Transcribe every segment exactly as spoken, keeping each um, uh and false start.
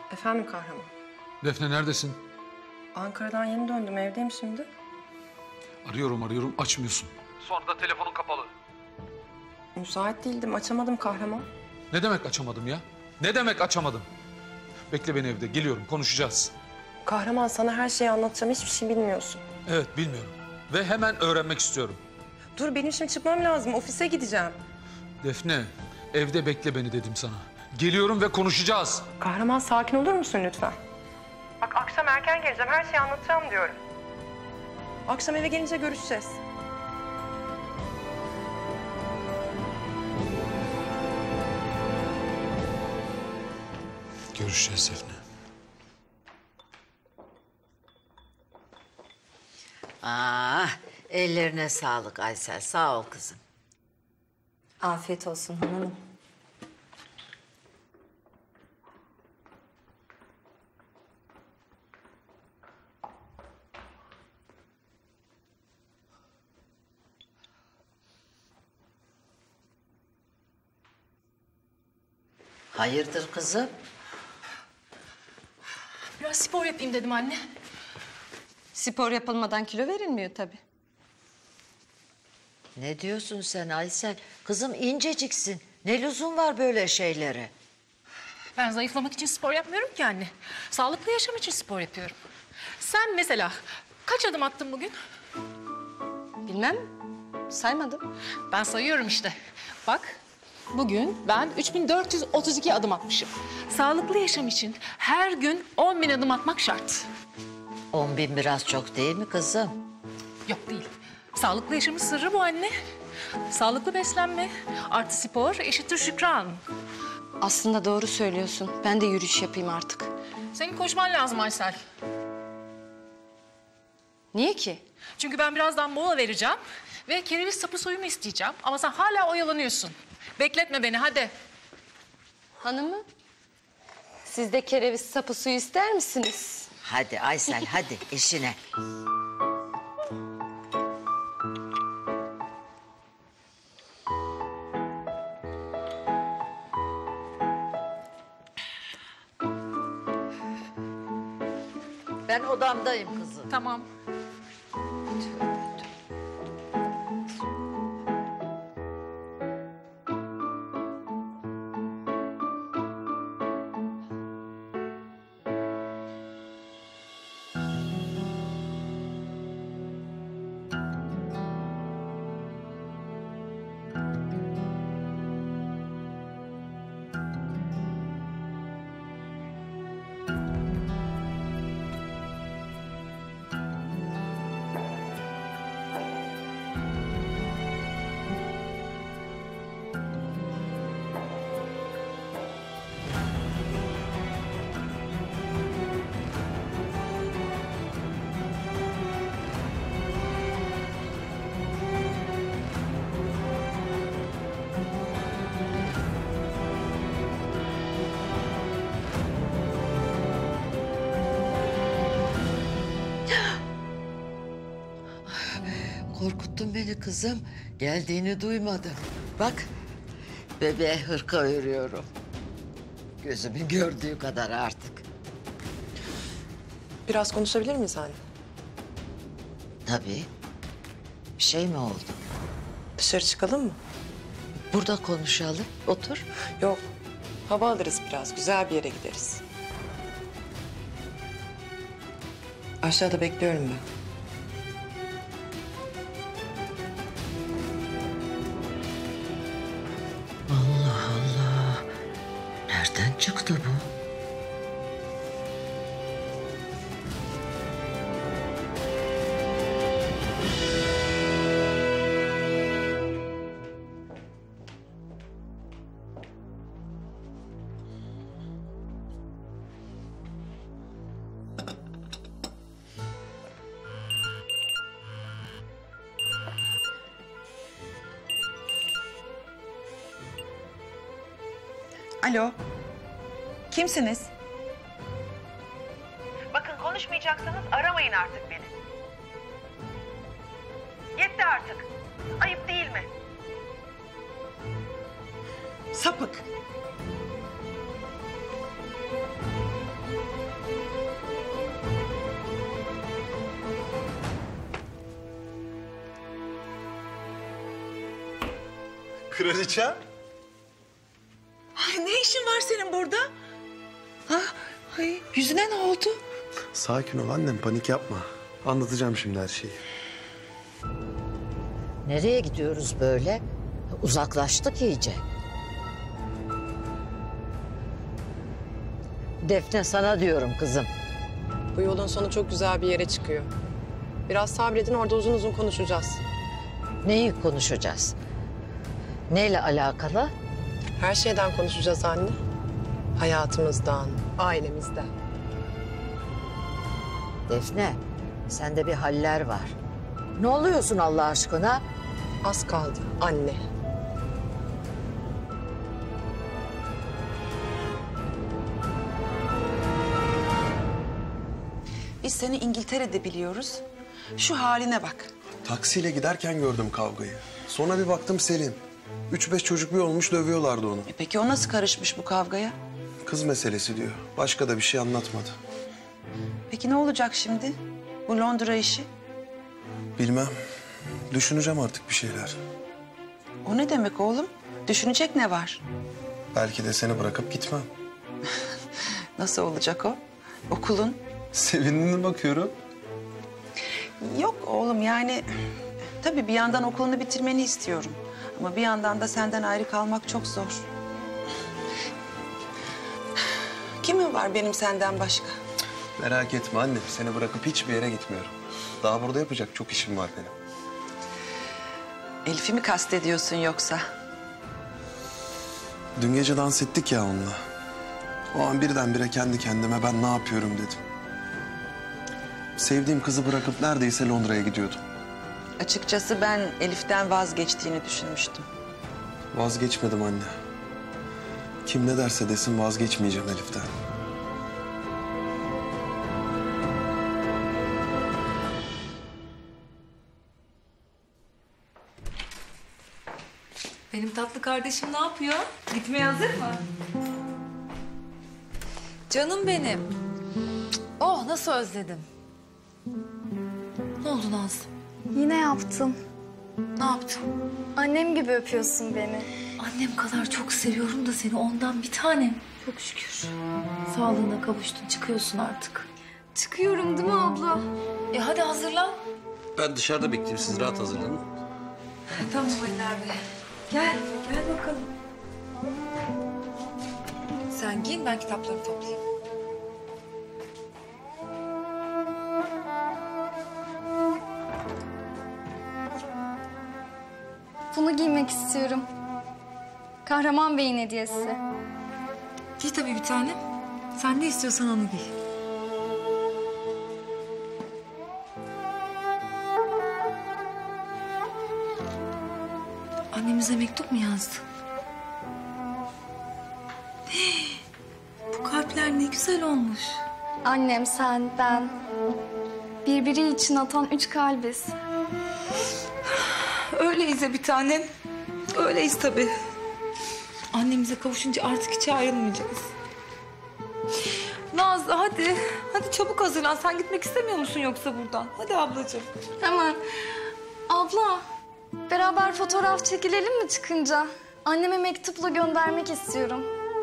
Efendim Kahraman? Defne neredesin? Ankara'dan yeni döndüm, evdeyim şimdi. Arıyorum arıyorum açmıyorsun. Sonra da telefonun kapalı. Müsait değildim, açamadım Kahraman. Ne demek açamadım ya? Ne demek açamadım? Bekle beni evde, geliyorum, konuşacağız. Kahraman, sana her şeyi anlatacağım, hiçbir şey bilmiyorsun. Evet, bilmiyorum. Ve hemen öğrenmek istiyorum. Dur, benim şimdi çıkmam lazım, ofise gideceğim. Defne, evde bekle beni dedim sana. Geliyorum ve konuşacağız. Kahraman, sakin olur musun lütfen? Bak, akşam erken geleceğim, her şeyi anlatacağım diyorum. Akşam eve gelince görüşeceğiz. Görüşeceğiz Defne. Aa, ellerine sağlık Aysel. Sağ ol kızım. Afiyet olsun hanımım. Hayırdır kızım? Biraz spor yapayım dedim anne. Spor yapılmadan kilo verilmiyor tabii. Ne diyorsun sen Aysel? Kızım inceciksin. Ne lüzum var böyle şeylere? Ben zayıflamak için spor yapmıyorum ki anne. Sağlıklı yaşam için spor yapıyorum. Sen mesela kaç adım attın bugün? Bilmem, saymadım. Ben sayıyorum işte. Bak, bugün ben üç bin dört yüz otuz iki adım atmışım. Sağlıklı yaşam için her gün on bin adım atmak şart. On bin biraz çok değil mi kızım? Yok değil. Sağlıklı yaşamın sırrı bu anne. Sağlıklı beslenme artı spor eşittir şükran. Aslında doğru söylüyorsun. Ben de yürüyüş yapayım artık. Senin koşman lazım Aysel. Niye ki? Çünkü ben birazdan mola vereceğim ve kereviz sapı suyumu isteyeceğim. Ama sen hala oyalanıyorsun. Bekletme beni hadi. Hanımı, siz de kereviz sapı suyu ister misiniz? Hadi Aysel hadi işine. Ben odamdayım kızım. Tamam. Korkuttun beni kızım. Geldiğini duymadım. Bak, bebeğe hırka örüyorum. Gözümün gördüğü kadar artık. Biraz konuşabilir miyiz anne? Tabii. Bir şey mi oldu? Dışarı çıkalım mı? Burada konuşalım. Otur. Yok, hava alırız biraz, güzel bir yere gideriz. Aşağıda bekliyorum ben. Allah Allah. Nereden çıktı bu? Alo. Kimsiniz? Bakın konuşmayacaksanız aramayın artık beni. Yetti artık. Ayıp değil mi? Sapık. Kraliçe? Ay, ne işin var senin burada? Ha, ay, yüzüne ne oldu? Sakin ol annem, panik yapma. Anlatacağım şimdi her şeyi. Nereye gidiyoruz böyle? Uzaklaştık iyice. Defne sana diyorum kızım. Bu yolun sonu çok güzel bir yere çıkıyor. Biraz sabredin, orada uzun uzun konuşacağız. Neyi konuşacağız? Neyle alakalı? Her şeyden konuşacağız anne. Hayatımızdan, ailemizden. Defne, sende bir haller var. Ne oluyorsun Allah aşkına? Az kaldı anne. Biz seni İngiltere'de biliyoruz. Şu haline bak. Taksiyle giderken gördüm kavgayı. Sonra bir baktım Selim. Üç beş çocuk bir olmuş dövüyorlardı onu. E peki o nasıl karışmış bu kavgaya? Kız meselesi diyor. Başka da bir şey anlatmadı. Peki ne olacak şimdi? Bu Londra işi? Bilmem. Düşüneceğim artık bir şeyler. O ne demek oğlum? Düşünecek ne var? Belki de seni bırakıp gitmem. Nasıl olacak o? Okulun? Sevindiğine bakıyorum. Yok oğlum yani... Tabii bir yandan okulunu bitirmeni istiyorum. Ama bir yandan da senden ayrı kalmak çok zor. Kimin var benim senden başka? Merak etme annem. Seni bırakıp hiçbir yere gitmiyorum. Daha burada yapacak çok işim var benim. Elif'i mi kastediyorsun yoksa? Dün gece dans ettik ya onunla. O an birdenbire kendi kendime ben ne yapıyorum dedim. Sevdiğim kızı bırakıp neredeyse Londra'ya gidiyordum. Açıkçası ben Elif'ten vazgeçtiğini düşünmüştüm. Vazgeçmedim anne. Kim ne derse desin vazgeçmeyeceğim Elif'ten. Benim tatlı kardeşim ne yapıyor? Gitmeye hazır mı? Canım benim. Oh nasıl özledim. Ne oldu Nazlı? Yine yaptım. Ne yaptın? Annem gibi öpüyorsun beni. Annem kadar çok seviyorum da seni ondan bir tanem. Çok şükür. Sağlığına kavuştun çıkıyorsun artık. Çıkıyorum değil mi abla? E hadi hazırlan. Ben dışarıda bekleyeyim. Siz rahat hazırlanın. Tamam Ali abi. Gel, gel bakalım. Sen giyin ben kitapları toplayayım. Bunu giymek istiyorum. Kahraman Bey'in hediyesi. Giy tabii bir tane. Sen ne istiyorsan onu giy. Annemize mektup mu yazdı? Bu kalpler ne güzel olmuş. Annem, sen, ben. Birbiri için atan üç kalbiz. Öyleyiz ya bir tanem. Öyleyiz tabii. Annemize kavuşunca artık hiç ayrılmayacağız. Nazlı hadi. Hadi çabuk hazırlan. Sen gitmek istemiyor musun yoksa buradan? Hadi ablacığım. Hemen. Abla, beraber fotoğraf çekilelim mi çıkınca? Anneme mektupla göndermek istiyorum.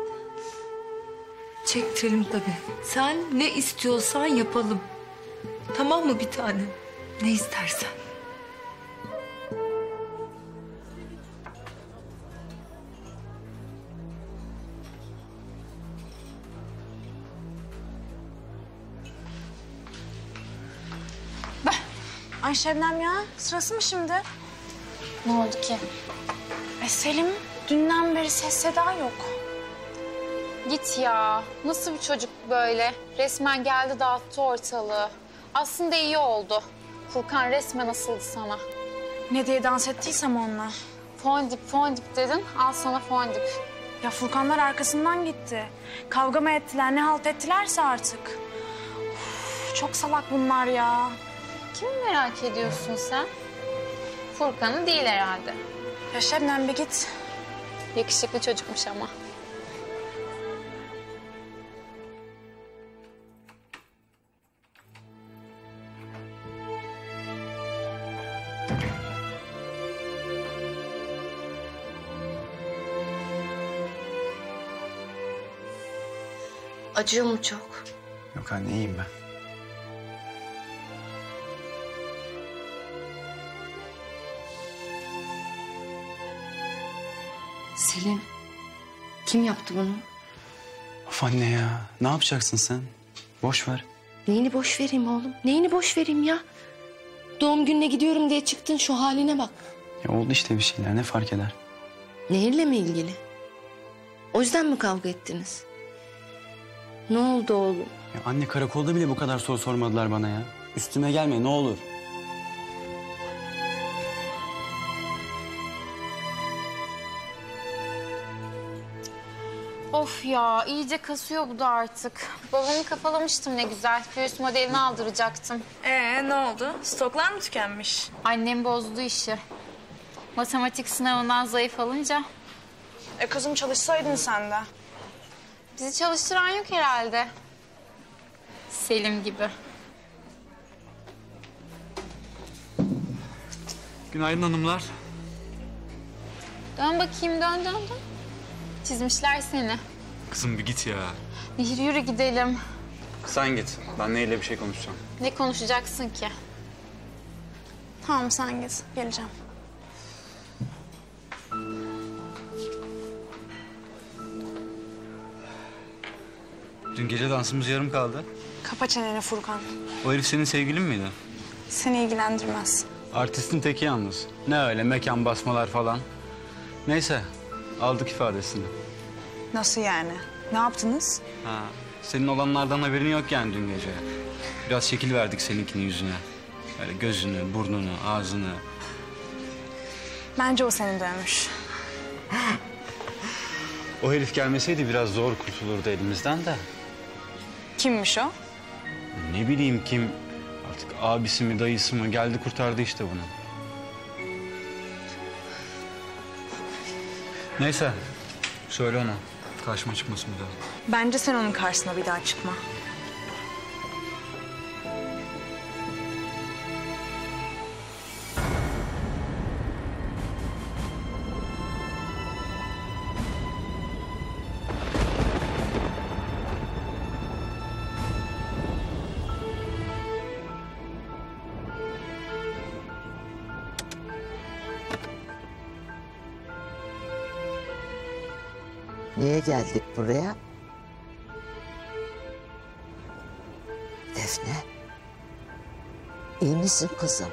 Çektirelim tabii. Sen ne istiyorsan yapalım. Tamam mı bir tanem? Ne istersen. Ay Şebnem ya, sırası mı şimdi? Ne oldu ki? E Selim, dünden beri ses seda yok. Git ya. Nasıl bir çocuk böyle? Resmen geldi dağıttı ortalığı. Aslında iyi oldu. Furkan resmen asıldı sana. Ne diye dans ettiysem onunla. Fondip fondip dedin. Al sana fondip. Ya Furkanlar arkasından gitti. Kavga mı ettiler, ne halt ettilerse artık. Uf, çok salak bunlar ya. Kimi merak ediyorsun sen? Furkan'ı değil herhalde. Ya Şebnem bir git. Yakışıklı çocukmuş ama. Acıyor mu çok? Yok anne, iyiyim ben. Selim, kim yaptı bunu? Of anne ya, ne yapacaksın sen? Boş ver. Neyini boş vereyim oğlum? Neyini boş vereyim ya? Doğum gününe gidiyorum diye çıktın, şu haline bak. Ya oldu işte bir şeyler, ne fark eder? Nehir'le mi ilgili? O yüzden mi kavga ettiniz? Ne oldu oğlum? Ya anne, karakolda bile bu kadar soru sormadılar bana ya. Üstüme gelme ne olur. Of ya, iyice kasıyor bu da artık. Balonu kafalamıştım ne güzel. Göğüs modelini aldıracaktım. Ee ne oldu? Stoklar mı tükenmiş? Annem bozdu işi. Matematik sınavından zayıf alınca. E kızım çalışsaydın sen de. Bizi çalıştıran yok herhalde. Selim gibi. Günaydın hanımlar. Dön bakayım, dön dön dön. Çizmişler seni. Kızım bir git ya. Nehir yürü gidelim. Sen git. Ben neyle bir şey konuşacağım. Ne konuşacaksın ki? Tamam sen git. Geleceğim. Dün gece dansımız yarım kaldı. Kapa çeneni Furkan. O herif senin sevgilin miydi? Seni ilgilendirmez. Artistin teki yalnız. Ne öyle mekan basmalar falan. Neyse, aldık ifadesini. Nasıl yani? Ne yaptınız? Ha, senin olanlardan haberin yok yani dün gece. Biraz şekil verdik seninkinin yüzüne. Böyle gözünü, burnunu, ağzını. Bence o seni dövmüş. O herif gelmeseydi biraz zor kurtulurdu elimizden de. Kimmiş o? Ne bileyim kim, artık abisi mi dayısı mı geldi kurtardı işte bunu. Neyse, söyle ona. Karşıma çıkmasın bir daha. Bence sen onun karşısına bir daha çıkma. Niye geldik buraya? Defne. İyi misin kızım?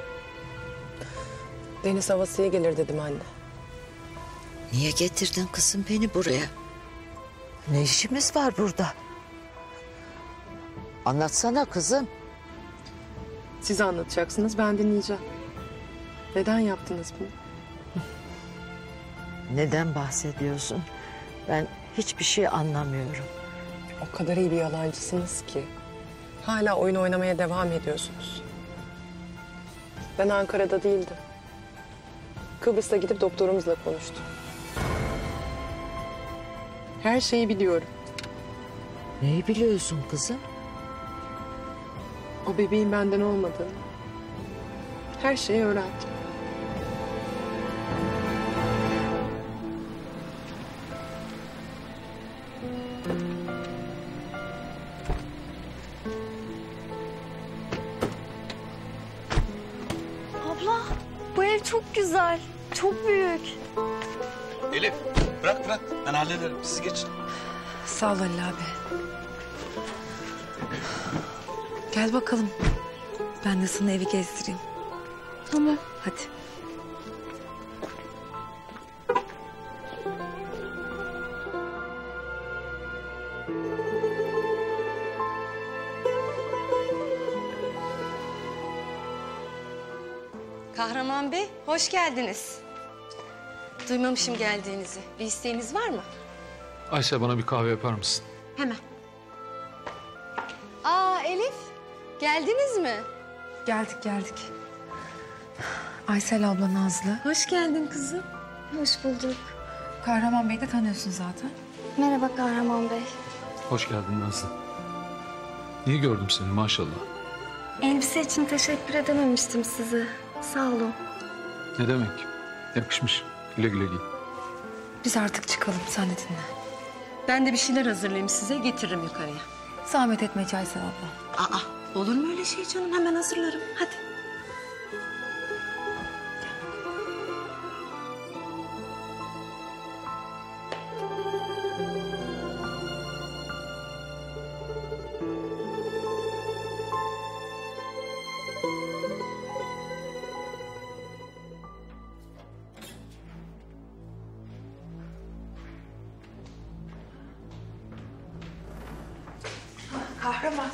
Deniz havası iyi gelir dedim anne. Niye getirdin kızım beni buraya? Ne işimiz var burada? Anlatsana kızım. Siz anlatacaksınız, ben dinleyeceğim. Neden yaptınız bunu? Neden bahsediyorsun? Ben hiçbir şey anlamıyorum. O kadar iyi bir yalancısınız ki. Hala oyun oynamaya devam ediyorsunuz. Ben Ankara'da değildim. Kıbrıs'ta gidip doktorumuzla konuştum. Her şeyi biliyorum. Neyi biliyorsun kızım? O bebeğin benden olmadığını. Her şeyi öğrendim. Abla, bu ev çok güzel. Çok büyük. Elif bırak bırak ben hallederim siz geçin. Sağ ol Halil abi. Gel bakalım. Ben de sana evi gezdireyim. Tamam. Hadi. Kahraman Bey, hoş geldiniz. Duymamışım geldiğinizi. Bir isteğiniz var mı? Ayşe bana bir kahve yapar mısın? Hemen. Aa Elif, geldiniz mi? Geldik geldik. Aysel abla Nazlı. Hoş geldin kızım. Hoş bulduk. Kahraman Bey'i de tanıyorsun zaten. Merhaba Kahraman Bey. Hoş geldin Nazlı. İyi gördüm seni maşallah. Elbise için teşekkür edememiştim size. Sağ olun. Ne demek? Yakışmış. Güle güle giy. Biz artık çıkalım, sen de dinle. Ben de bir şeyler hazırlayayım size, getiririm yukarıya. Zahmet etme Caysel abla. Aa, olur mu öyle şey canım? Hemen hazırlarım. Hadi. Kahraman.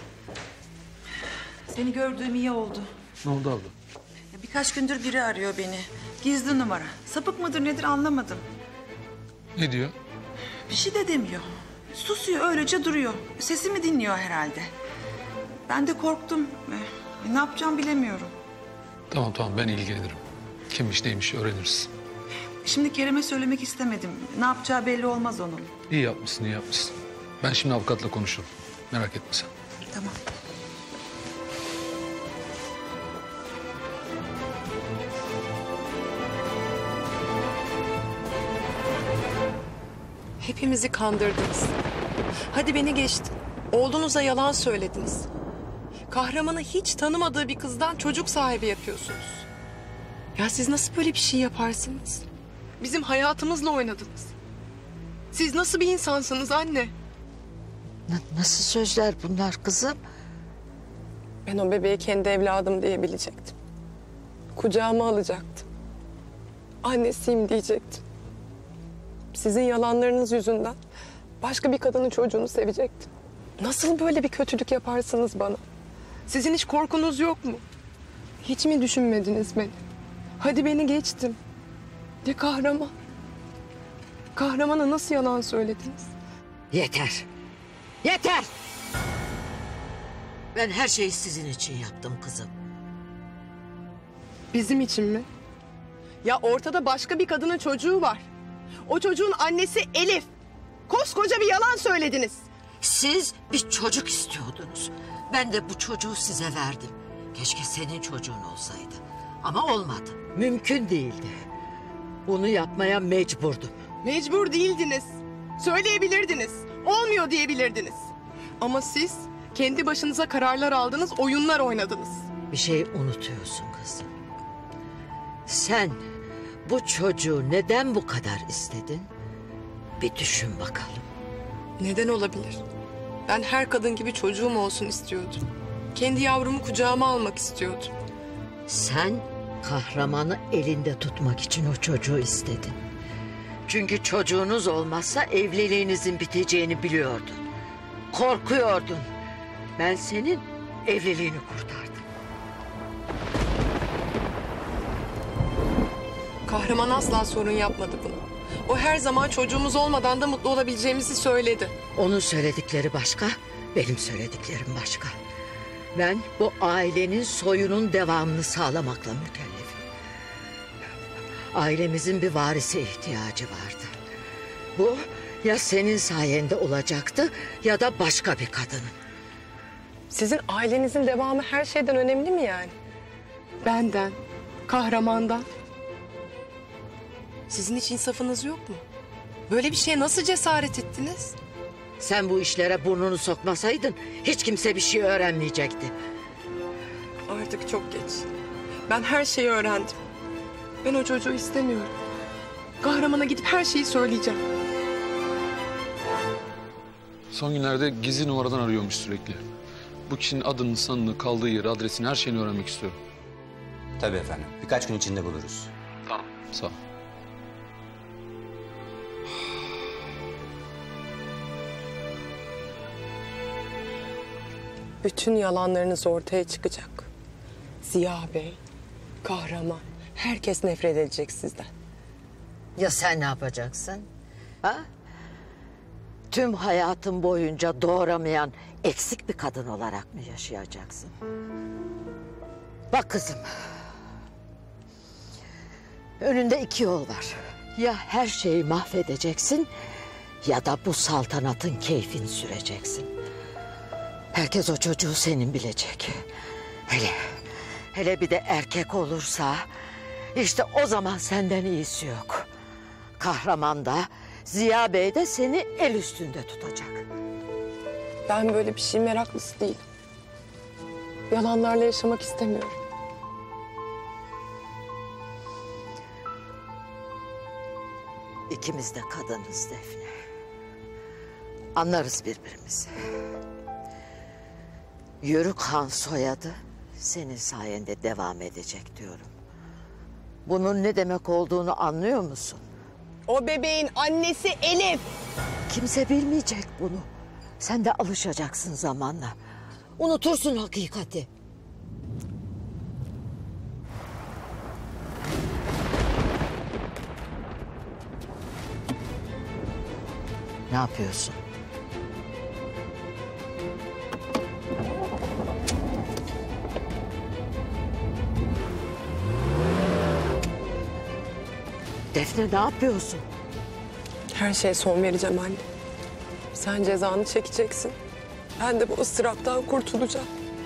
Seni gördüğüm iyi oldu. Ne oldu abla? Ya birkaç gündür biri arıyor beni. Gizli numara. Sapık mıdır nedir anlamadım. Ne diyor? Bir şey de demiyor. Susuyor öylece duruyor. Sesimi dinliyor herhalde. Ben de korktum. E, ne yapacağım bilemiyorum. Tamam tamam ben ilgilenirim. Kimmiş neymiş öğreniriz. Şimdi Kerem'e söylemek istemedim. Ne yapacağı belli olmaz onun. İyi yapmışsın iyi yapmışsın. Ben şimdi avukatla konuşurum. Merak etme sen. Tamam. Hepimizi kandırdınız. Hadi beni geçti. Oğlunuza yalan söylediniz. Kahramanı hiç tanımadığı bir kızdan çocuk sahibi yapıyorsunuz. Ya siz nasıl böyle bir şey yaparsınız? Bizim hayatımızla oynadınız. Siz nasıl bir insansınız anne? Na- nasıl sözler bunlar kızım? Ben o bebeği kendi evladım diyebilecektim. Kucağıma alacaktım. Annesiyim diyecektim. Sizin yalanlarınız yüzünden başka bir kadının çocuğunu sevecektim. Nasıl böyle bir kötülük yaparsınız bana? Sizin hiç korkunuz yok mu? Hiç mi düşünmediniz beni? Hadi beni geçtim. Ya kahraman? Kahramana nasıl yalan söylediniz? Yeter. Yeter! Ben her şeyi sizin için yaptım kızım. Bizim için mi? Ya ortada başka bir kadının çocuğu var. O çocuğun annesi Elif. Koskoca bir yalan söylediniz. Siz bir çocuk istiyordunuz. Ben de bu çocuğu size verdim. Keşke senin çocuğun olsaydı. Ama olmadı. Mümkün değildi. Bunu yapmaya mecburdum. Mecbur değildiniz. Söyleyebilirdiniz. Olmuyor diyebilirdiniz. Ama siz kendi başınıza kararlar aldınız, oyunlar oynadınız. Bir şey unutuyorsun kızım. Sen bu çocuğu neden bu kadar istedin? Bir düşün bakalım. Neden olabilir? Ben her kadın gibi çocuğum olsun istiyordum. Kendi yavrumu kucağıma almak istiyordum. Sen kahramanı elinde tutmak için o çocuğu istedin. Çünkü çocuğunuz olmazsa evliliğinizin biteceğini biliyordun. Korkuyordun. Ben senin evliliğini kurtardım. Kahraman asla sorun yapmadı bunu. O her zaman çocuğumuz olmadan da mutlu olabileceğimizi söyledi. Onun söyledikleri başka, benim söylediklerim başka. Ben bu ailenin soyunun devamını sağlamakla mükellefim. Ailemizin bir varise ihtiyacı vardı. Bu ya senin sayende olacaktı ya da başka bir kadının. Sizin ailenizin devamı her şeyden önemli mi yani? Benden, kahramandan. Sizin hiç insafınız yok mu? Böyle bir şeye nasıl cesaret ettiniz? Sen bu işlere burnunu sokmasaydın hiç kimse bir şey öğrenmeyecekti. Artık çok geç. Ben her şeyi öğrendim. Ben o çocuğu istemiyorum. Kahramana gidip her şeyi söyleyeceğim. Son günlerde gizli numaradan arıyormuş sürekli. Bu kişinin adını, sanını, kaldığı yeri, adresini, her şeyini öğrenmek istiyorum. Tabii efendim. Birkaç gün içinde buluruz. Tamam. Sağ ol. Bütün yalanlarınız ortaya çıkacak. Ziya Bey, kahraman, herkes nefret edecek sizden. Ya sen ne yapacaksın? Ha? Tüm hayatın boyunca doğuramayan eksik bir kadın olarak mı yaşayacaksın? Bak kızım. Önünde iki yol var. Ya her şeyi mahvedeceksin ya da bu saltanatın keyfini süreceksin. Herkes o çocuğu senin bilecek. Hele, hele bir de erkek olursa işte o zaman senden iyisi yok. Kahraman da Ziya Bey de seni el üstünde tutacak. Ben böyle bir şey meraklısı değilim. Yalanlarla yaşamak istemiyorum. İkimiz de kadınız Defne. Anlarız birbirimizi. Yörük Han soyadı senin sayende devam edecek diyorum. Bunun ne demek olduğunu anlıyor musun? O bebeğin annesi Elif. Kimse bilmeyecek bunu. Sen de alışacaksın zamanla. Unutursun hakikati. Ne yapıyorsun? Defne ne yapıyorsun? Her şeye son vereceğim anne. Sen cezanı çekeceksin. Ben de bu ıstıraptan kurtulacağım.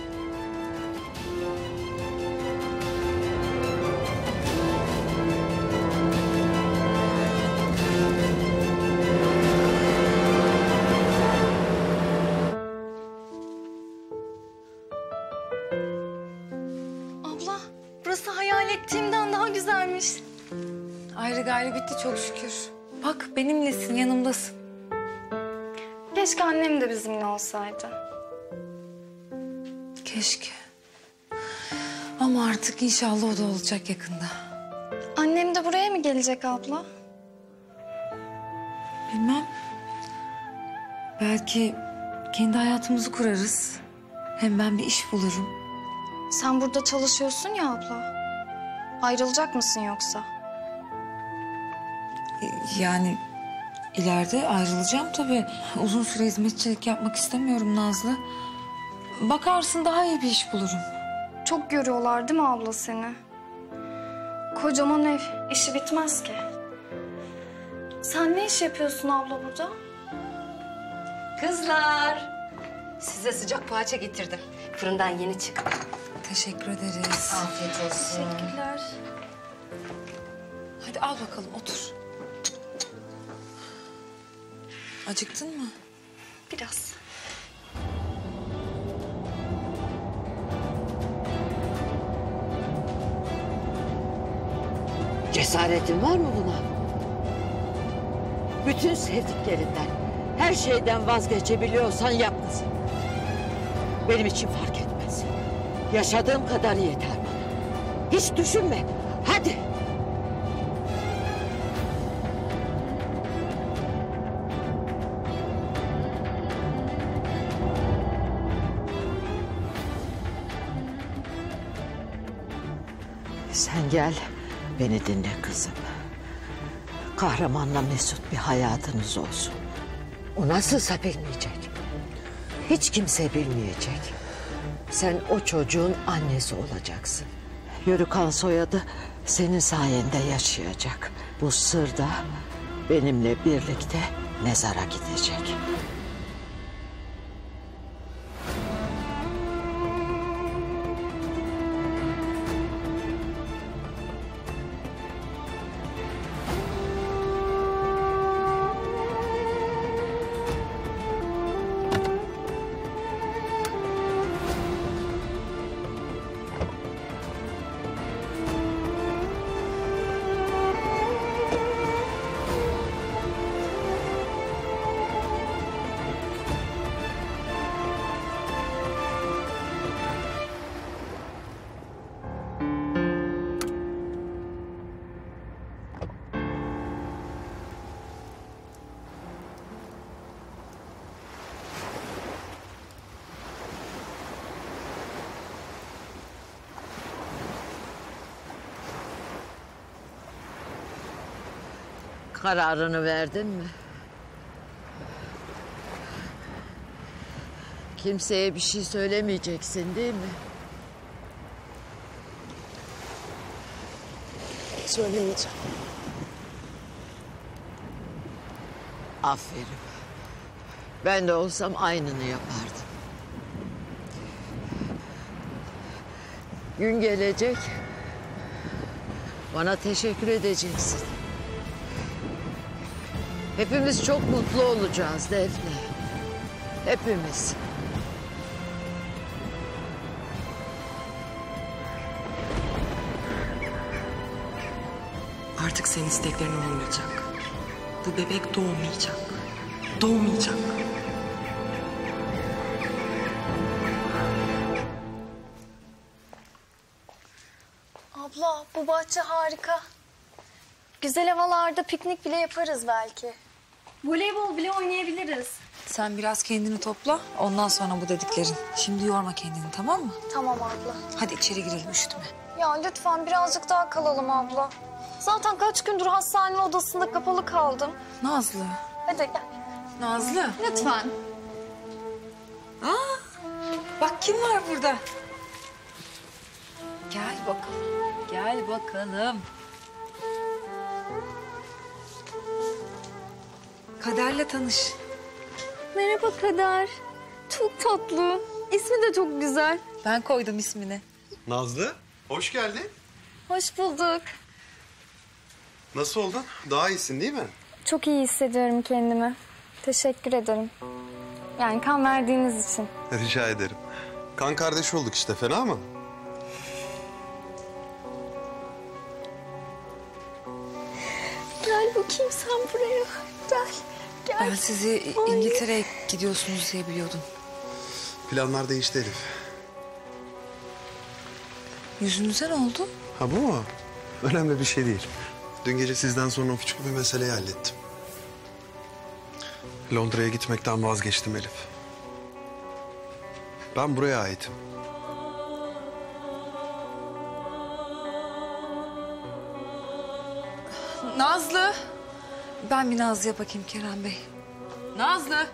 Abla, burası hayal ettiğimden daha güzelmiş. Ayrı gayrı bitti çok şükür. Bak benimlesin, yanımdasın. Keşke annem de bizimle olsaydı. Keşke. Ama artık inşallah o da olacak yakında. Annem de buraya mı gelecek abla? Bilmem. Belki kendi hayatımızı kurarız. Hem ben bir iş bulurum. Sen burada çalışıyorsun ya abla. Ayrılacak mısın yoksa? Yani ileride ayrılacağım tabii. Uzun süre hizmetçilik yapmak istemiyorum Nazlı. Bakarsın daha iyi bir iş bulurum. Çok görüyorlar değil mi abla seni? Kocaman ev, işi bitmez ki. Sen ne iş yapıyorsun abla burada? Kızlar, size sıcak poğaça getirdim. Fırından yeni çıktı. Teşekkür ederiz. Afiyet olsun. Teşekkürler. Hadi al bakalım otur. Acıktın mı? Biraz. Cesaretin var mı buna? Bütün sevdiklerinden, her şeyden vazgeçebiliyorsan yap kızım. Benim için fark etmez. Yaşadığım kadar yeter bana. Hiç düşünme. Hadi. Sen gel, beni dinle kızım. Kahramanla mesut bir hayatınız olsun. O nasılsa bilmeyecek. Hiç kimse bilmeyecek. Sen o çocuğun annesi olacaksın. Yörük Han soyadı senin sayende yaşayacak. Bu sır da benimle birlikte mezara gidecek. Kararını verdin mi? Kimseye bir şey söylemeyeceksin değil mi? Söylemeyeceğim. Aferin. Ben de olsam aynını yapardım. Gün gelecek, bana teşekkür edeceksin. Hepimiz çok mutlu olacağız Defne. Hepimiz. Artık senin isteklerin olmayacak. Bu bebek doğmayacak. Doğmayacak. Abla bu bahçe harika. Güzel havalarda piknik bile yaparız belki. Voleybol bile oynayabiliriz. Sen biraz kendini topla. Ondan sonra bu dediklerin. Şimdi yorma kendini, tamam mı? Tamam abla. Hadi içeri girelim, üşütme. Ya lütfen birazcık daha kalalım abla. Zaten kaç gündür hastane odasında kapalı kaldım. Nazlı. Hadi gel. Nazlı. Lütfen. Aa, bak kim var burada. Gel bakalım. Gel bakalım. Kader'le tanış. Merhaba Kader. Çok tatlı. İsmi de çok güzel. Ben koydum ismini. Nazlı, hoş geldin. Hoş bulduk. Nasıl oldun? Daha iyisin değil mi? Çok iyi hissediyorum kendimi. Teşekkür ederim. Yani kan verdiğiniz için. Rica ederim. Kan kardeşi olduk işte, fena mı? Gel bakayım sen buraya. Gel. Gel. Ben sizi Ay. İngiltere'ye gidiyorsunuz diye biliyordum. Planlar değişti Elif. Yüzünüze ne oldu? Ha bu mu? Önemli bir şey değil. Dün gece sizden sonra küçük bir meseleyi hallettim. Londra'ya gitmekten vazgeçtim Elif. Ben buraya aitim. Nazlı. Ben bir Nazlı'ya bakayım Kerem Bey. Nazlı.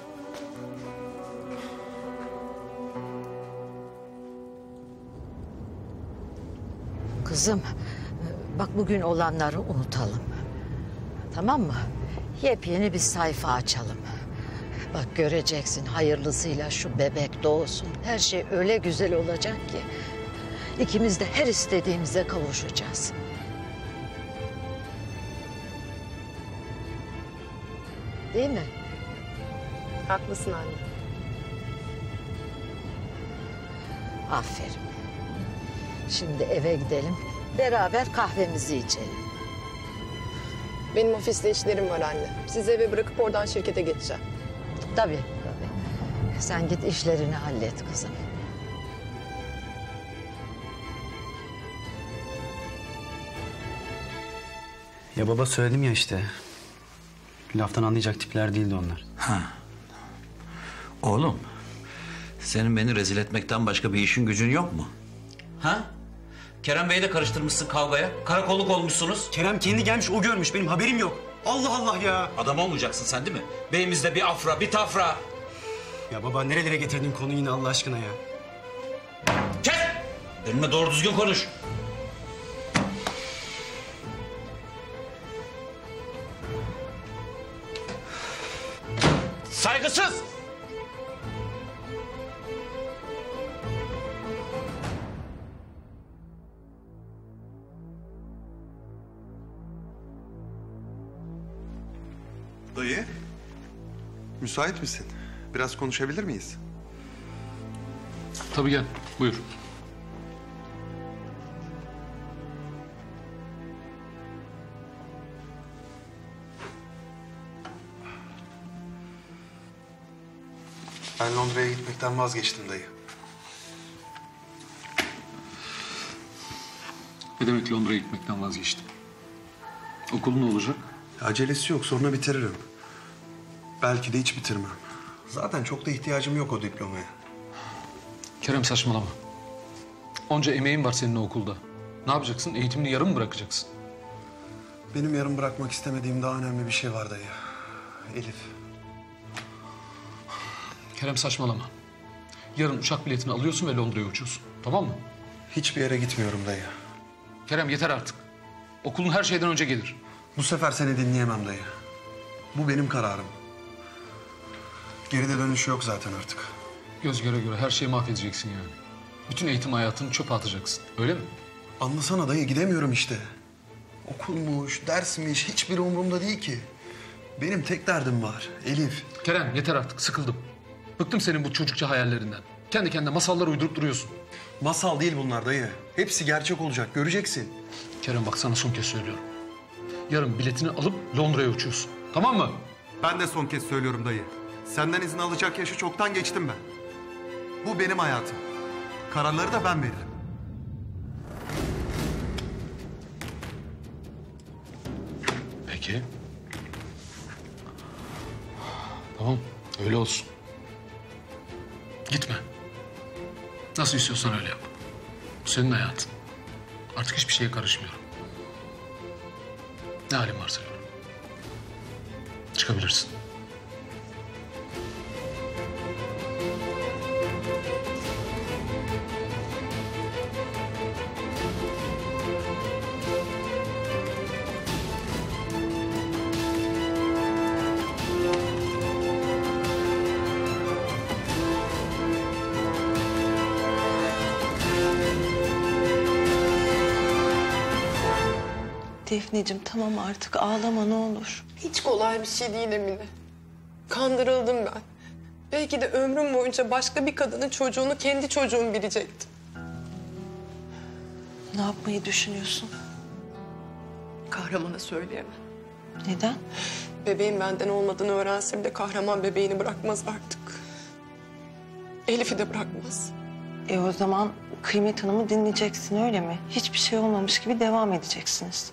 Kızım, bak bugün olanları unutalım. Tamam mı? Yepyeni bir sayfa açalım. Bak göreceksin hayırlısıyla şu bebek doğsun. Her şey öyle güzel olacak ki. İkimiz de her istediğimize kavuşacağız. Değil mi? Haklısın anne. Aferin. Şimdi eve gidelim. Beraber kahvemizi içelim. Benim ofiste işlerim var anne. Sizi eve bırakıp oradan şirkete geçeceğim. Tabii, tabii. Sen git işlerini hallet kızım. Ya baba söyledim ya işte. Laftan anlayacak tipler değildi onlar. Ha. Oğlum, senin beni rezil etmekten başka bir işin gücün yok mu? Ha? Kerem Bey'i de karıştırmışsın kavgaya. Karakolluk olmuşsunuz. Kerem kendi gelmiş, o görmüş. Benim haberim yok. Allah Allah ya. Adam olmayacaksın sen değil mi? Beyimizde bir afra, bir tafra. Ya baba nerelere getirdin konuyu yine Allah aşkına ya? Kes! Benimle doğru düzgün konuş. Saygısız! Dayı, müsait misin? Biraz konuşabilir miyiz? Tabii gel, buyur. Ben Londra'ya gitmekten vazgeçtim dayı. Ne demek Londra'ya gitmekten vazgeçtim? Okul ne olacak? Acelesi yok, sonra bitiririm. Belki de hiç bitirmem. Zaten çok da ihtiyacım yok o diplomaya. Kerem saçmalama. Onca emeğin var senin o okulda. Ne yapacaksın? Eğitimini yarım mı bırakacaksın? Benim yarım bırakmak istemediğim daha önemli bir şey var dayı. Elif. Kerem saçmalama. Yarın uçak biletini alıyorsun ve Londra'ya uçuyorsun. Tamam mı? Hiçbir yere gitmiyorum dayı. Kerem yeter artık. Okulun her şeyden önce gelir. Bu sefer seni dinleyemem dayı. Bu benim kararım. Geride dönüş yok zaten artık. Göz göre göre her şeyi mahvedeceksin yani. Bütün eğitim hayatını çöpe atacaksın. Öyle mi? Anlasana dayı, gidemiyorum işte. Okulmuş, dersmiş hiçbir umurumda değil ki. Benim tek derdim var. Elif. Kerem yeter artık, sıkıldım. Bıktım senin bu çocukça hayallerinden. Kendi kendine masallar uydurup duruyorsun. Masal değil bunlar dayı. Hepsi gerçek olacak, göreceksin. Kerem bak sana son kez söylüyorum. Yarın biletini alıp Londra'ya uçuyorsun. Tamam mı? Ben de son kez söylüyorum dayı. Senden izin alacak yaşı çoktan geçtim ben. Bu benim hayatım. Kararları da ben veririm. Peki. Tamam, öyle olsun. Gitme. Nasıl istiyorsan öyle yap. Bu senin hayatın. Artık hiçbir şeye karışmıyorum. Ne halin varsa gör. Çıkabilirsin. Defneciğim tamam artık ağlama ne olur. Hiç kolay bir şey değil Emine. Kandırıldım ben. Belki de ömrüm boyunca başka bir kadının çocuğunu kendi çocuğum bilecektim. Ne yapmayı düşünüyorsun? Kahramana söyleyemem. Neden? Bebeğin benden olmadığını öğrense bile kahraman bebeğini bırakmaz artık. Elif'i de bırakmaz. E o zaman Kıymet Hanım'ı dinleyeceksin öyle mi? Hiçbir şey olmamış gibi devam edeceksiniz.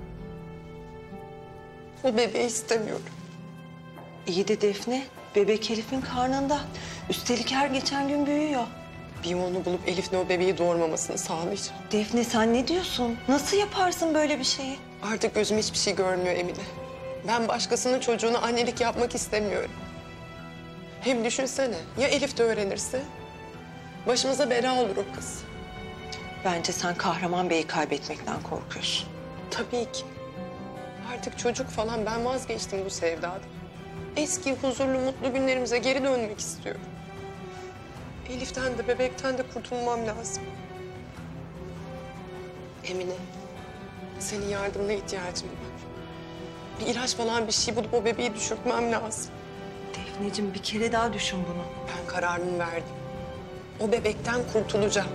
O bebeği istemiyorum. İyi de Defne, bebek Elif'in karnında. Üstelik her geçen gün büyüyor. Bir yolunu bulup Elif'le o bebeği doğurmamasını sağlayacağım. Defne sen ne diyorsun? Nasıl yaparsın böyle bir şeyi? Artık gözüm hiçbir şey görmüyor Emine. Ben başkasının çocuğuna annelik yapmak istemiyorum. Hem düşünsene, ya Elif de öğrenirse? Başımıza bela olur o kız. Bence sen Kahraman Bey'i kaybetmekten korkuyorsun. Tabii ki. Artık çocuk falan ben vazgeçtim bu sevdadan. Eski huzurlu mutlu günlerimize geri dönmek istiyorum. Elif'ten de bebekten de kurtulmam lazım. Emine, senin yardımına ihtiyacım var. Bir ilaç falan bir şey bulup o bebeği düşürtmem lazım. Defneciğim bir kere daha düşün bunu. Ben kararımı verdim. O bebekten kurtulacağım.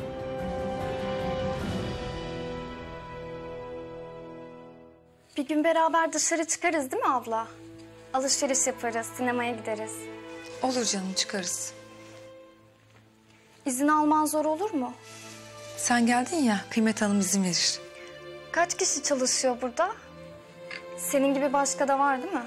Bir gün beraber dışarı çıkarız değil mi abla? Alışveriş yaparız, sinemaya gideriz. Olur canım çıkarız. İzin alman zor olur mu? Sen geldin ya Kıymet Hanım izin verir. Kaç kişi çalışıyor burada? Senin gibi başka da var değil mi?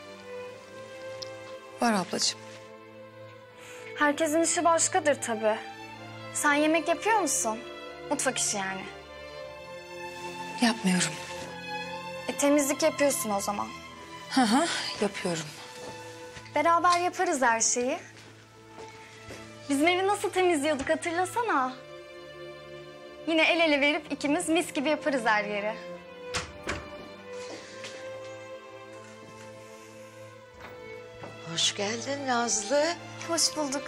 Var ablacığım. Herkesin işi başkadır tabii. Sen yemek yapıyor musun? Mutfak işi yani. Yapmıyorum. E temizlik yapıyorsun o zaman. Hı hı yapıyorum. Beraber yaparız her şeyi. Bizim evi nasıl temizliyorduk hatırlasana. Yine el ele verip ikimiz mis gibi yaparız her yeri. Hoş geldin Nazlı. Hoş bulduk.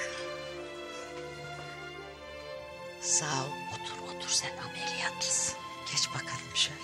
Sağ ol. Otur otur sen ameliyatlısın. Geç bakalım şöyle.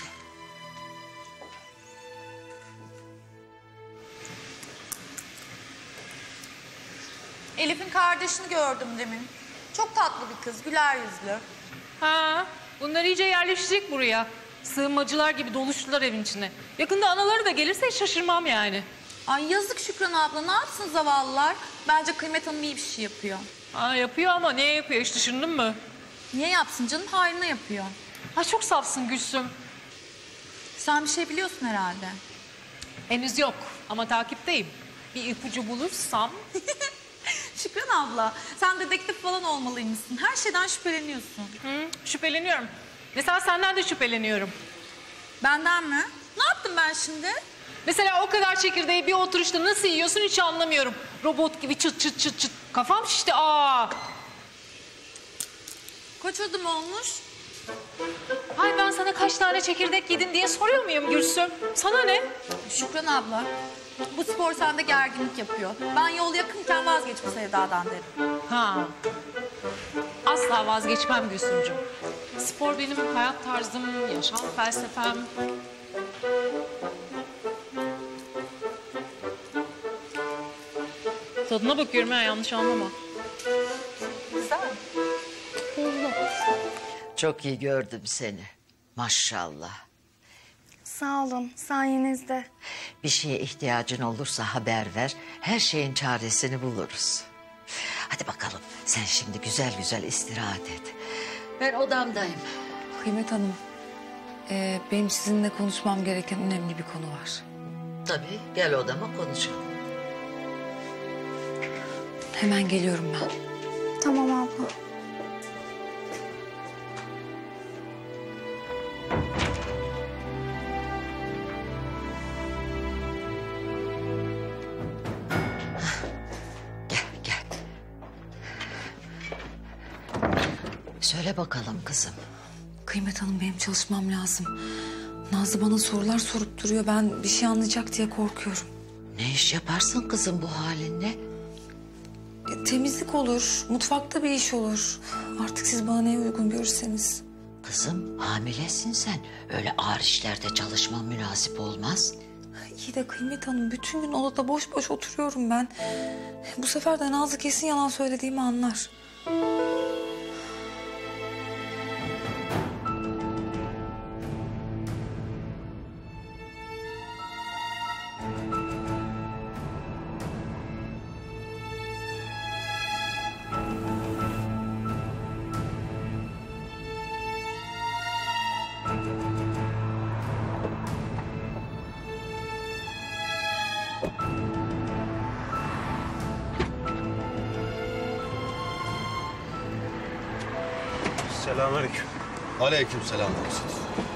Elif'in kardeşini gördüm demin. Çok tatlı bir kız, güler yüzlü. Ha, bunlar iyice yerleşecek buraya. Sığınmacılar gibi doluştular evin içine. Yakında anaları da gelirse hiç şaşırmam yani. Ay yazık Şükran abla, ne yapsın zavallılar? Bence Kıymet Hanım iyi bir şey yapıyor. Ha, yapıyor ama ne yapıyor hiç düşündün mü? Niye yapsın canım, hayrına yapıyor. Ha, çok safsın Gülsüm. Sen bir şey biliyorsun herhalde. Henüz yok ama takipteyim. Bir ipucu bulursam... Şükran abla, sen dedektif falan olmalıymışsın. Her şeyden şüpheleniyorsun. Hı, şüpheleniyorum. Mesela senden de şüpheleniyorum. Benden mi? Ne yaptım ben şimdi? Mesela o kadar çekirdeği bir oturuşta nasıl yiyorsun hiç anlamıyorum. Robot gibi çıt çıt çıt çıt. Kafam şişti. Aa. Kaç adım olmuş? Ay ben sana kaç tane çekirdek yedin diye soruyor muyum Gülsüm? Sana ne? Şükran abla, bu spor sende gerginlik yapıyor. Ben yol yakınken vazgeç bu sevdadan derim. Ha. Asla vazgeçmem Gülsümcüğüm. Spor benim hayat tarzım, yaşam felsefem. Tadına bakıyorum ha, yanlış anlama. Güzel. Çok iyi gördüm seni. Maşallah. Sağ olun, sayenizde. Bir şeye ihtiyacın olursa haber ver. Her şeyin çaresini buluruz. Hadi bakalım sen şimdi güzel güzel istirahat et. Ben odamdayım. Kıymet Hanım, e, benim sizinle konuşmam gereken önemli bir konu var. Tabii gel odama konuşalım. Hemen geliyorum ben. Tamam abla. Söyle bakalım kızım. Kıymet Hanım, benim çalışmam lazım. Nazlı bana sorular sorup duruyor. Ben bir şey anlayacak diye korkuyorum. Ne iş yaparsın kızım bu halinle? E, temizlik olur, mutfakta bir iş olur. Artık siz bana neye uygun görürseniz. Kızım hamilesin sen. Öyle ağır işlerde çalışman münasip olmaz. İyi de Kıymet Hanım, bütün gün odada boş boş oturuyorum ben. Bu sefer de Nazlı kesin yalan söylediğimi anlar. Selamünaleyküm. Aleykümselam Maksut.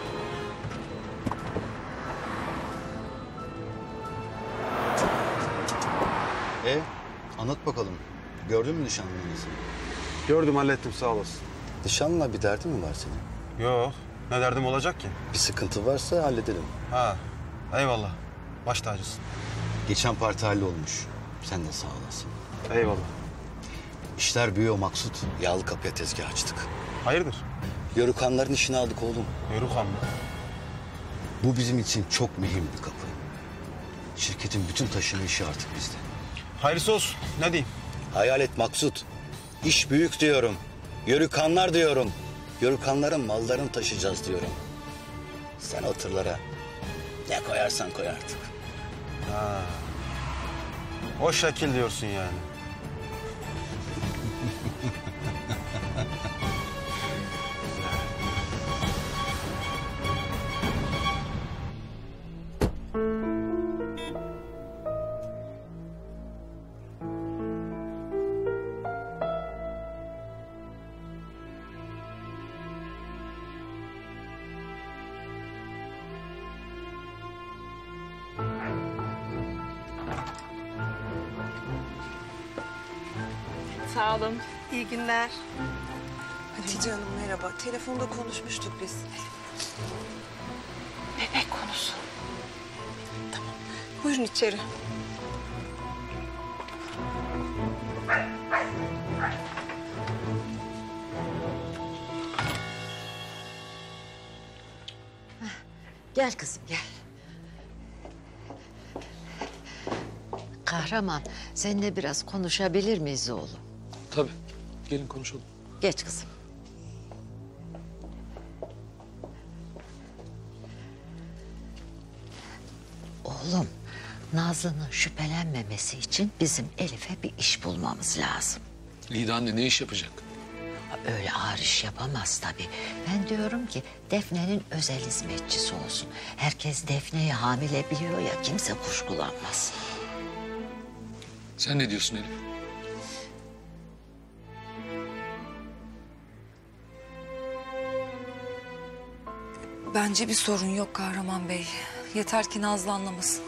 E, anlat bakalım. Gördün mü nişanlınızı? Gördüm, hallettim, sağ olasın. Nişanlına bir derdin mi var senin? Yok, ne derdim olacak ki? Bir sıkıntı varsa halledelim. Ha, eyvallah. Baş tacısın. Geçen parti hallolmuş. Sen de sağ olasın. Eyvallah. İşler büyüyor Maksut. Yağlı kapıya tezgah açtık. Hayırdır? Yörükanların işini aldık oğlum. Yörükan mı? Bu bizim için çok mühim bir kapı. Şirketin bütün taşıma işi artık bizde. Hayırlısı olsun. Ne diyeyim? Hayal et Maksut. İş büyük diyorum. Yörükanlar diyorum. Yörükanların mallarını taşıyacağız diyorum. Sen o tırlara ne koyarsan koy artık. Ha. O şekil diyorsun yani. Sağ olun. İyi günler. Hatice Hanım merhaba. Telefonda konuşmuştuk biz. Bebek konusu. Buyurun içeri. Gel kızım gel. Kahraman, seninle biraz konuşabilir miyiz oğlum? Tabii. Gelin konuşalım. Geç kızım. Oğlum, Nazlı'nın şüphelenmemesi için bizim Elif'e bir iş bulmamız lazım. İyi de anne ne iş yapacak? Öyle ağır iş yapamaz tabii. Ben diyorum ki Defne'nin özel hizmetçisi olsun. Herkes Defne'yi hamile biliyor ya, kimse kuşkulanmaz. Sen ne diyorsun Elif? Bence bir sorun yok Kahraman Bey. Yeter ki Nazlı anlamasın.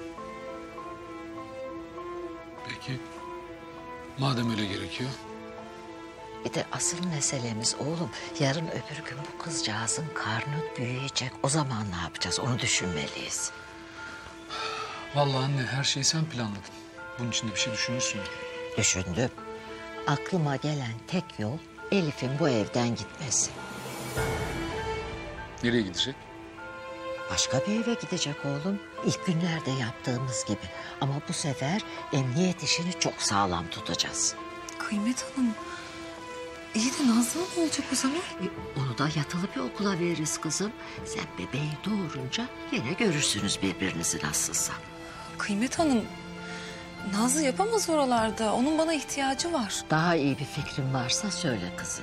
Peki. Madem öyle gerekiyor. Bir de asıl meselemiz oğlum, yarın öbür gün bu kızcağızın karnı büyüyecek. O zaman ne yapacağız, onu düşünmeliyiz. Vallahi anne her şeyi sen planladın. Bunun için de bir şey düşünmüşsün. Düşündüm. Aklıma gelen tek yol Elif'in bu evden gitmesi. Nereye gidecek? Başka bir eve gidecek oğlum. İlk günlerde yaptığımız gibi. Ama bu sefer emniyet işini çok sağlam tutacağız. Kıymet Hanım, iyi de Nazlı ne olacak o zaman? E, onu da yatılı bir okula veririz kızım. Sen bebeği doğurunca yine görürsünüz birbirinizi nasılsa. Kıymet Hanım, Nazlı yapamaz oralarda. Onun bana ihtiyacı var. Daha iyi bir fikrin varsa söyle kızım.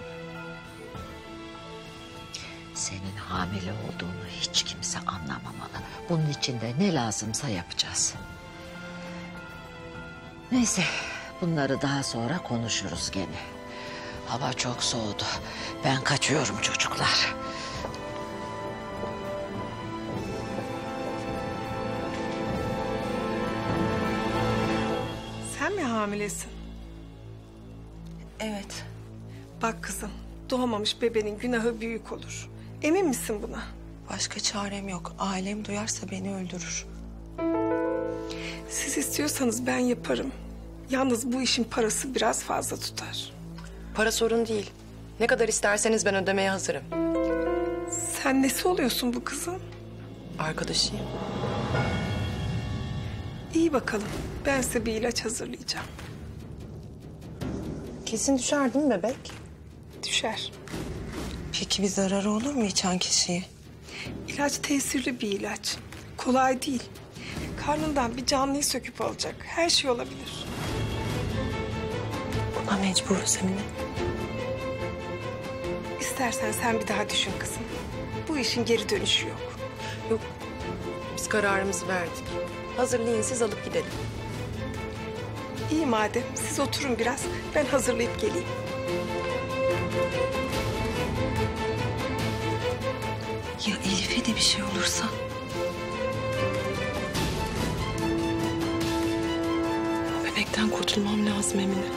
Senin hamile olduğunu hiç kimse anlamamalı. Bunun için de ne lazımsa yapacağız. Neyse, bunları daha sonra konuşuruz gene. Hava çok soğudu. Ben kaçıyorum çocuklar. Sen mi hamilesin? Evet. Bak kızım, doğmamış bebenin günahı büyük olur. Emin misin buna? Başka çarem yok. Ailem duyarsa beni öldürür. Siz istiyorsanız ben yaparım. Yalnız bu işin parası biraz fazla tutar. Para sorun değil. Ne kadar isterseniz ben ödemeye hazırım. Sen nesi oluyorsun bu kızın? Arkadaşıyım. İyi bakalım. Ben size bir ilaç hazırlayacağım. Kesin düşer değil mi bebek? Düşer. Peki bir zararı olur mu içen kişiye? İlaç tesirli bir ilaç. Kolay değil. Karnından bir canlıyı söküp alacak. Her şey olabilir. Buna mecburuz Emine. İstersen sen bir daha düşün kızım. Bu işin geri dönüşü yok. Yok. Biz kararımızı verdik. Hazırlayın siz alıp gidelim. İyi madem. Siz oturun biraz. Ben hazırlayıp geleyim. Ya Elif'e de bir şey olursa? Bebekten kurtulmam lazım Emine.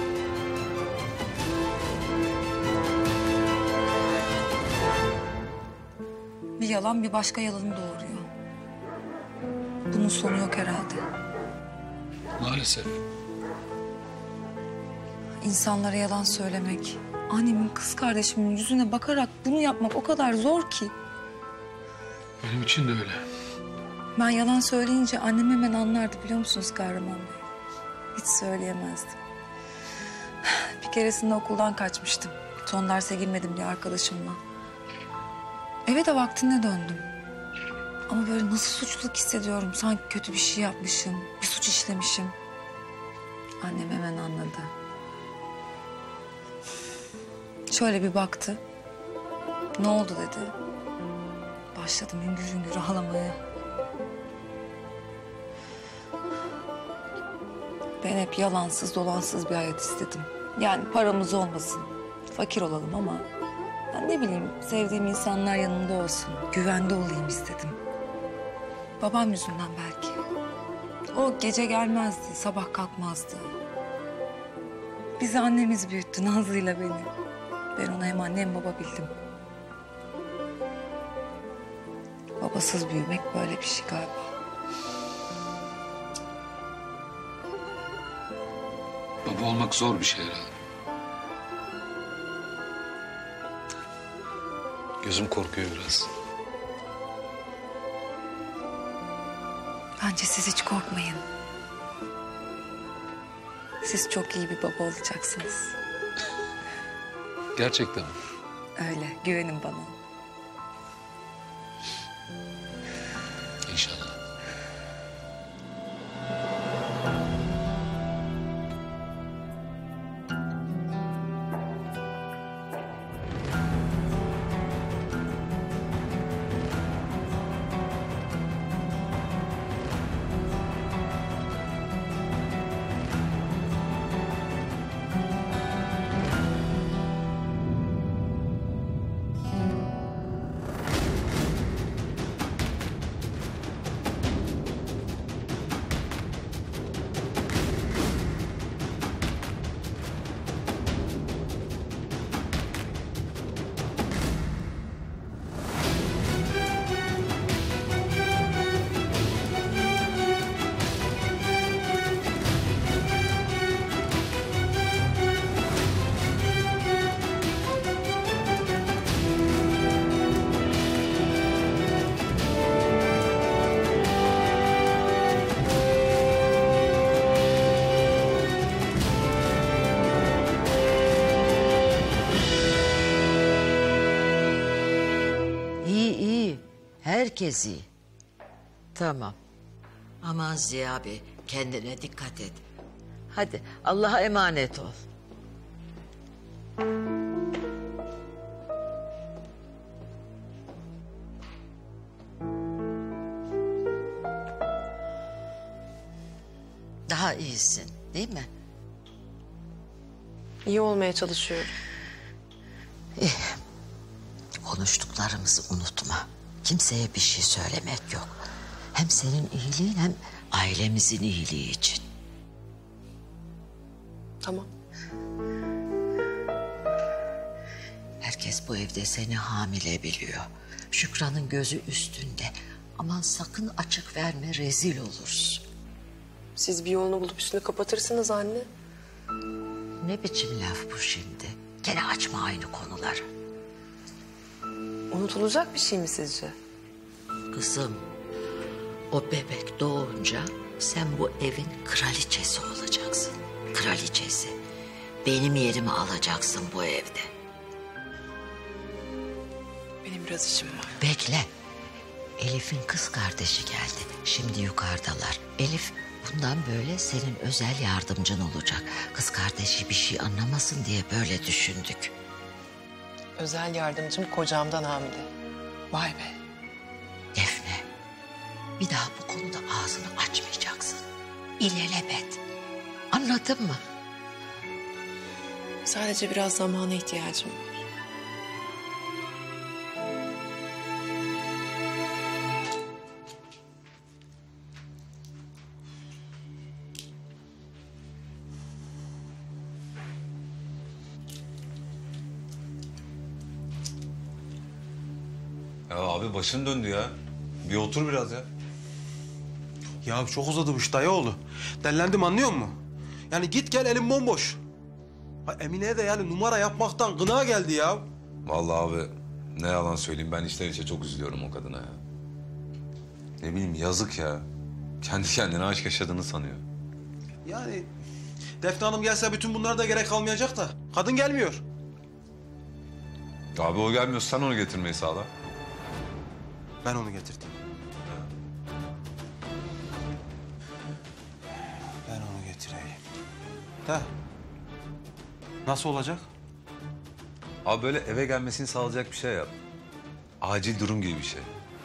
Bir yalan bir başka yalanı doğuruyor. Bunun sonu yok herhalde. Maalesef. İnsanlara yalan söylemek, annemin kız kardeşimin yüzüne bakarak bunu yapmak o kadar zor ki. Benim için de öyle. Ben yalan söyleyince annem hemen anlardı biliyor musunuz Kahraman Bey? Hiç söyleyemezdim. Bir keresinde okuldan kaçmıştım. Son derse girmedim diye arkadaşımla. Eve de vaktinde döndüm. Ama böyle nasıl suçluluk hissediyorum. Sanki kötü bir şey yapmışım, bir suç işlemişim. Annem hemen anladı. Şöyle bir baktı. Ne oldu dedi. Başladım hüngür hüngür ağlamaya. Ben hep yalansız dolansız bir hayat istedim. Yani paramız olmasın, fakir olalım ama... ben ne bileyim sevdiğim insanlar yanımda olsun, güvende olayım istedim. Babam yüzünden belki. O gece gelmezdi, sabah kalkmazdı. Bizi annemiz büyüttü, Nazlı'yla beni. Ben ona hem anne hem baba bildim. Babasız büyümek böyle bir şey galiba. Baba olmak zor bir şey herhalde. Gözüm korkuyor biraz. Bence siz hiç korkmayın. Siz çok iyi bir baba olacaksınız. Gerçekten mi? Öyle, güvenin bana. İnşallah. Herkes iyi. Tamam. Aman Ziya Bey, kendine dikkat et. Hadi Allah'a emanet ol. Daha iyisin, değil mi? İyi olmaya çalışıyorum. İyi. Konuştuklarımızı unutma. Kimseye bir şey söylemek yok. Hem senin iyiliğin hem ailemizin iyiliği için. Tamam. Herkes bu evde seni hamile biliyor. Şükran'ın gözü üstünde. Aman sakın açık verme, rezil olursun. Siz bir yolunu bulup üstünü kapatırsınız anne. Ne biçim laf bu şimdi? Gene açma aynı konuları. Unutulacak bir şey mi sizce? Kızım, o bebek doğunca sen bu evin kraliçesi olacaksın. Kraliçesi. Benim yerimi alacaksın bu evde. Benim biraz işim var. Bekle. Elif'in kız kardeşi geldi. Şimdi yukarıdalar. Elif bundan böyle senin özel yardımcın olacak. Kız kardeşi bir şey anlamasın diye böyle düşündük. Özel yardımcım kocamdan hamile. Vay be. Defne, bir daha bu konuda ağzını açmayacaksın. İlelebet. Anladın mı? Sadece biraz zamana ihtiyacım var. Ya abi başın döndü ya. Bir otur biraz ya. Ya çok uzadı bu iş dayıoğlu. Dellendim anlıyor musun? Yani git gel elim bomboş. Ha, Emine'ye de yani numara yapmaktan gına geldi ya. Vallahi abi ne yalan söyleyeyim ben içten içe çok üzülüyorum o kadına ya. Ne bileyim yazık ya. Kendi kendine aşk yaşadığını sanıyor. Yani Defne Hanım gelse bütün bunlara da gerek kalmayacak da. Kadın gelmiyor. Abi o gelmiyorsa sen onu getirmeyi sağla. Ben onu getirdim. Ben onu getireyim. De. Nasıl olacak? Abi böyle eve gelmesini sağlayacak bir şey yap. Acil durum gibi bir şey.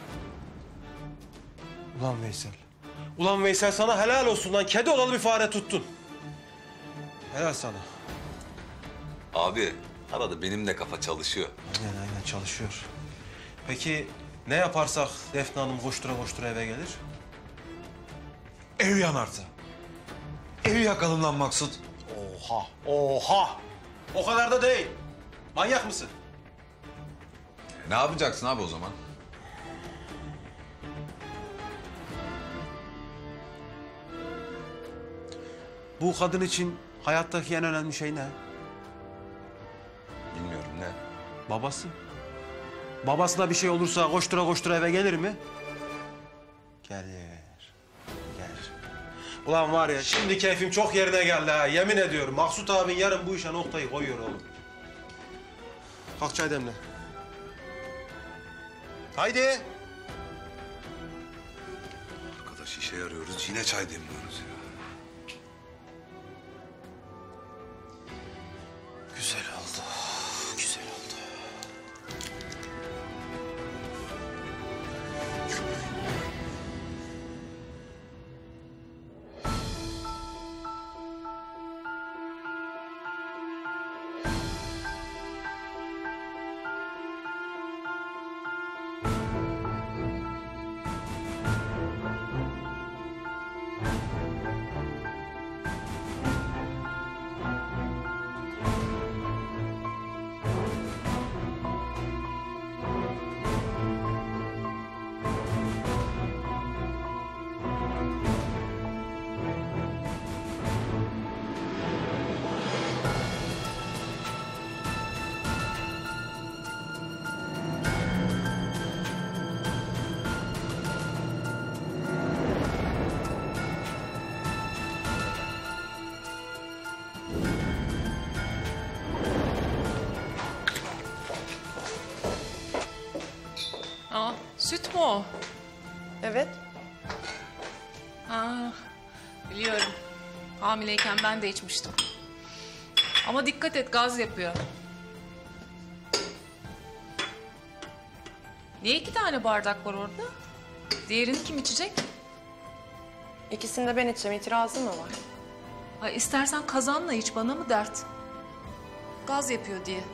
Ulan Veysel. Ulan Veysel sana helal olsun lan. Kedi olalı bir fare tuttun. Helal sana. Abi arada benim de kafa çalışıyor. Aynen aynen çalışıyor. Peki ne yaparsak Defne Hanım koştura koştura eve gelir? Ev yanarsa. Evi yakalım lan Maksut. Oha, oha! O kadar da değil. Manyak mısın? E, ne yapacaksın abi o zaman? Bu kadın için hayattaki en önemli şey ne? Bilmiyorum ne? Babası. Babasına bir şey olursa koştura koştura eve gelir mi? Gelir. Gelir. Ulan var ya şimdi keyfim çok yerine geldi ha. Yemin ediyorum Maksut abin yarın bu işe noktayı koyuyor oğlum. Kalk çay demle. Haydi. Arkadaş işe yarıyoruz yine çay demliyoruz ya. Güzel oldu. Güzel oldu. Süt mü o? Evet. Ha, biliyorum. Hamileyken ben de içmiştim. Ama dikkat et, gaz yapıyor. Niye iki tane bardak var orada? Diğerini kim içecek? İkisini de ben içeceğim. İtirazın mı var? Ha, istersen kazanla iç, bana mı dert? Gaz yapıyor diye.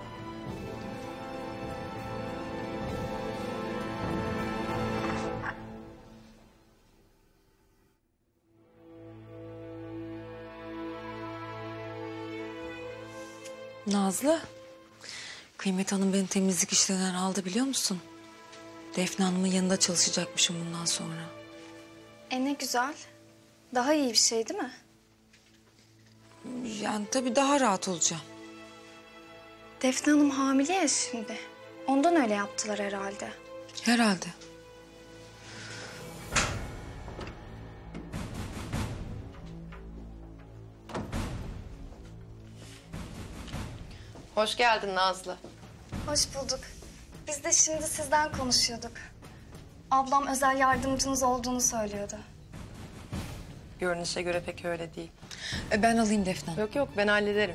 Nazlı, Kıymet Hanım beni temizlik işlerinden aldı biliyor musun? Defne Hanım'ın yanında çalışacakmışım bundan sonra. E ne güzel. Daha iyi bir şey değil mi? Yani tabii daha rahat olacağım. Defne Hanım hamile ya şimdi. Ondan öyle yaptılar herhalde. Herhalde. Hoş geldin Nazlı. Hoş bulduk. Biz de şimdi sizden konuşuyorduk. Ablam özel yardımcınız olduğunu söylüyordu. Görünüşe göre pek öyle değil. E, ben alayım Defne. Yok yok, ben hallederim.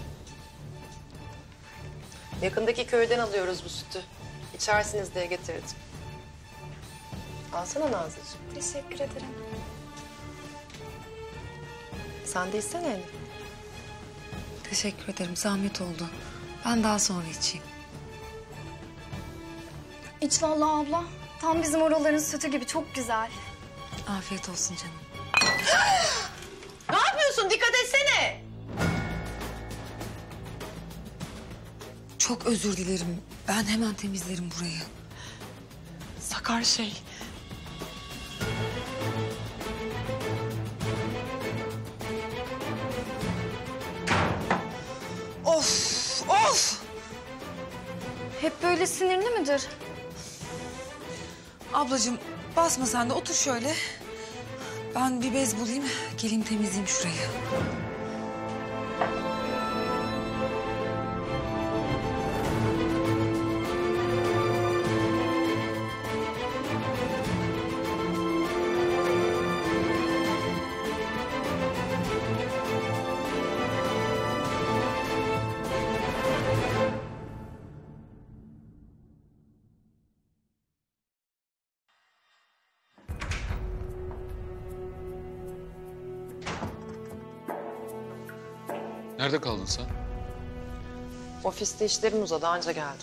Yakındaki köyden alıyoruz bu sütü. İçersiniz diye getirdim. Alsana Nazlıcığım. Teşekkür ederim. Sen de içsene Elif. Teşekkür ederim. Zahmet oldu. Ben daha sonra içeyim. İç vallahi abla. Tam bizim oraların sütü gibi çok güzel. Afiyet olsun canım. Ne yapıyorsun? Dikkat etsene. Çok özür dilerim. Ben hemen temizlerim burayı. Sakar şey. Of! Of! Hep böyle sinirli midir? Ablacığım basma sen de otur şöyle. Ben bir bez bulayım. Geleyim temizleyeyim şurayı. Nerede kaldın sen? Ofiste işlerim uzadı, anca geldim.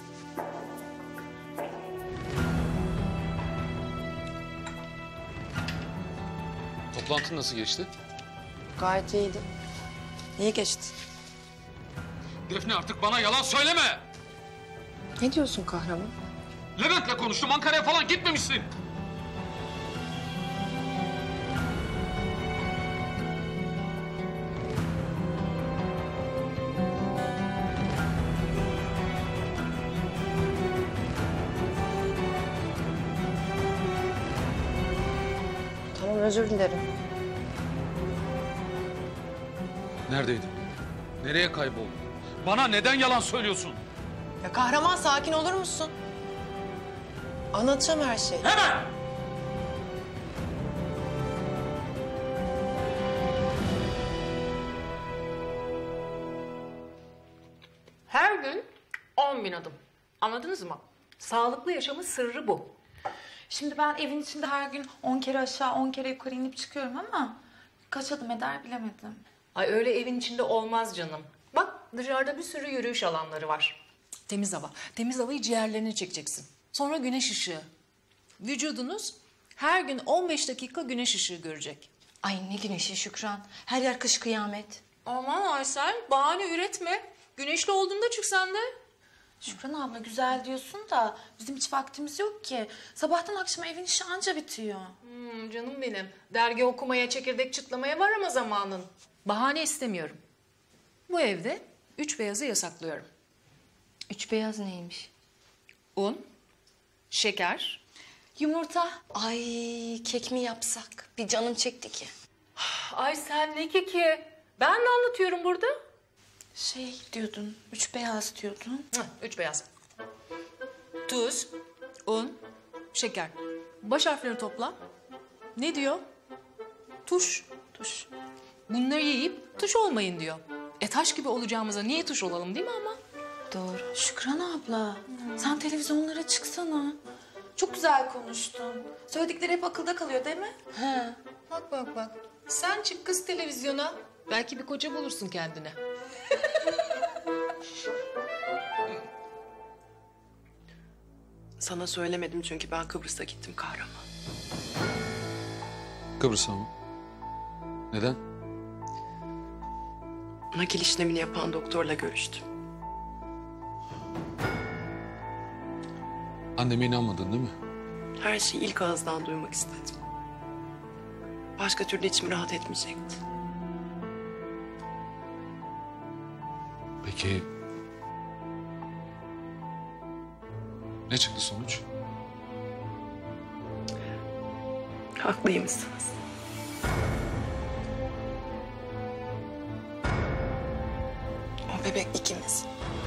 Toplantın nasıl geçti? Gayet iyiydi. İyi geçti. Defne artık bana yalan söyleme! Ne diyorsun kahraman? Levent'le konuştum, Ankara'ya falan gitmemişsin. Tamam, özür dilerim. Neredeydin? Nereye kayboldun? Bana neden yalan söylüyorsun? Ya kahraman, sakin olur musun? Anlatacağım her şeyi. Hemen! Her gün on bin adım. Anladınız mı? Sağlıklı yaşamın sırrı bu. Şimdi ben evin içinde her gün on kere aşağı on kere yukarı inip çıkıyorum ama kaç adım eder bilemedim. Ay öyle evin içinde olmaz canım. Bak dışarıda bir sürü yürüyüş alanları var. Temiz hava. Temiz havayı ciğerlerine çekeceksin. Sonra güneş ışığı. Vücudunuz her gün on beş dakika güneş ışığı görecek. Ay ne güneşi Şükran. Her yer kış kıyamet. Aman Aysel, bahane üretme. Güneşli olduğunda çık sen de. Şükran abla güzel diyorsun da bizim hiç vaktimiz yok ki. Sabahtan akşama evin işi anca bitiyor. Hmm, canım benim. Dergi okumaya, çekirdek çıtlamaya var ama zamanın. Bahane istemiyorum. Bu evde üç beyazı yasaklıyorum. Üç beyaz neymiş? Un, şeker, yumurta. Ay kek mi yapsak? Bir canım çekti ki. Ay sen ne keki? Ben ne anlatıyorum burada? Şey diyordun, üç beyaz diyordun. Hı, üç beyaz. Tuz, un, Şeker. Baş harfleri topla. Ne diyor? Tuş. Tuş. Bunları yiyip tuş olmayın diyor. E taş gibi olacağımıza niye tuş olalım değil mi ama? Doğru. Şükran abla, sen televizyonlara çıksana. Çok güzel konuştun. Söyledikleri hep akılda kalıyor değil mi? He. Bak bak bak. Sen çık kız televizyona. Belki bir koca bulursun kendine. Sana söylemedim çünkü ben Kıbrıs'a gittim Kahraman. Kıbrıs'a mı? Neden? Nakil işlemini yapan doktorla görüştüm. Anneme inanmadın değil mi? Her şeyi ilk ağızdan duymak istedim. Başka türlü içim rahat etmeyecekti. Peki... Ne çıktı sonuç? Haklıymışsınız. O bebek ikimiz.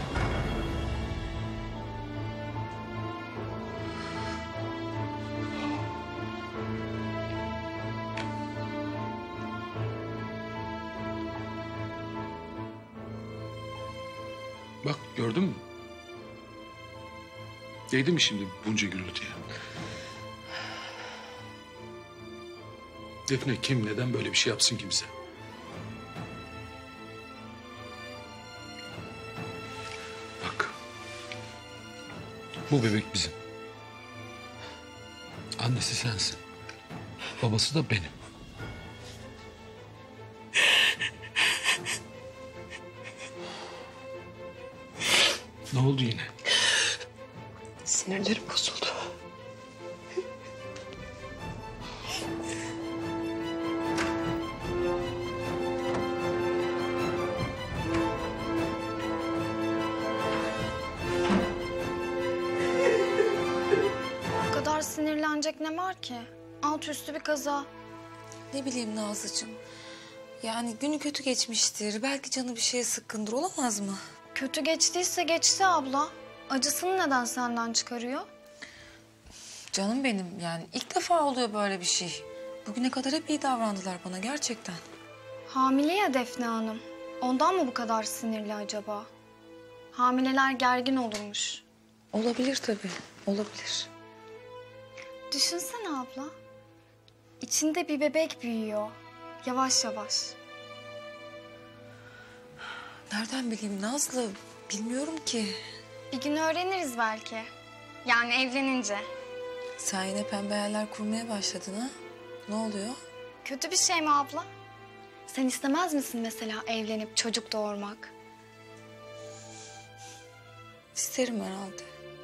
Bak gördün mü? Değdi mi şimdi bunca gürültüye? Defne kim, neden böyle bir şey yapsın ki bize? Bak. Bu bebek bizim. Annesi sensin. Babası da benim. Ne oldu yine? Sinirlerim bozuldu. Bu kadar sinirlenecek ne var ki? Alt üstü bir kaza. Ne bileyim Nazlıcığım. Yani günü kötü geçmiştir. Belki canı bir şeye sıkkındır, olamaz mı? Kötü geçtiyse geçti abla. Acısını neden senden çıkarıyor? Canım benim, yani ilk defa oluyor böyle bir şey. Bugüne kadar hep iyi davrandılar bana gerçekten. Hamile ya Defne Hanım. Ondan mı bu kadar sinirli acaba? Hamileler gergin olurmuş. Olabilir tabii, olabilir. Düşünsene abla. İçinde bir bebek büyüyor. Yavaş yavaş. Nereden bileyim Nazlı? Bilmiyorum ki. Bir gün öğreniriz belki. Yani evlenince. Sen yine pembe hayaller kurmaya başladın ha? Ne oluyor? Kötü bir şey mi abla? Sen istemez misin mesela evlenip çocuk doğurmak? İsterim herhalde.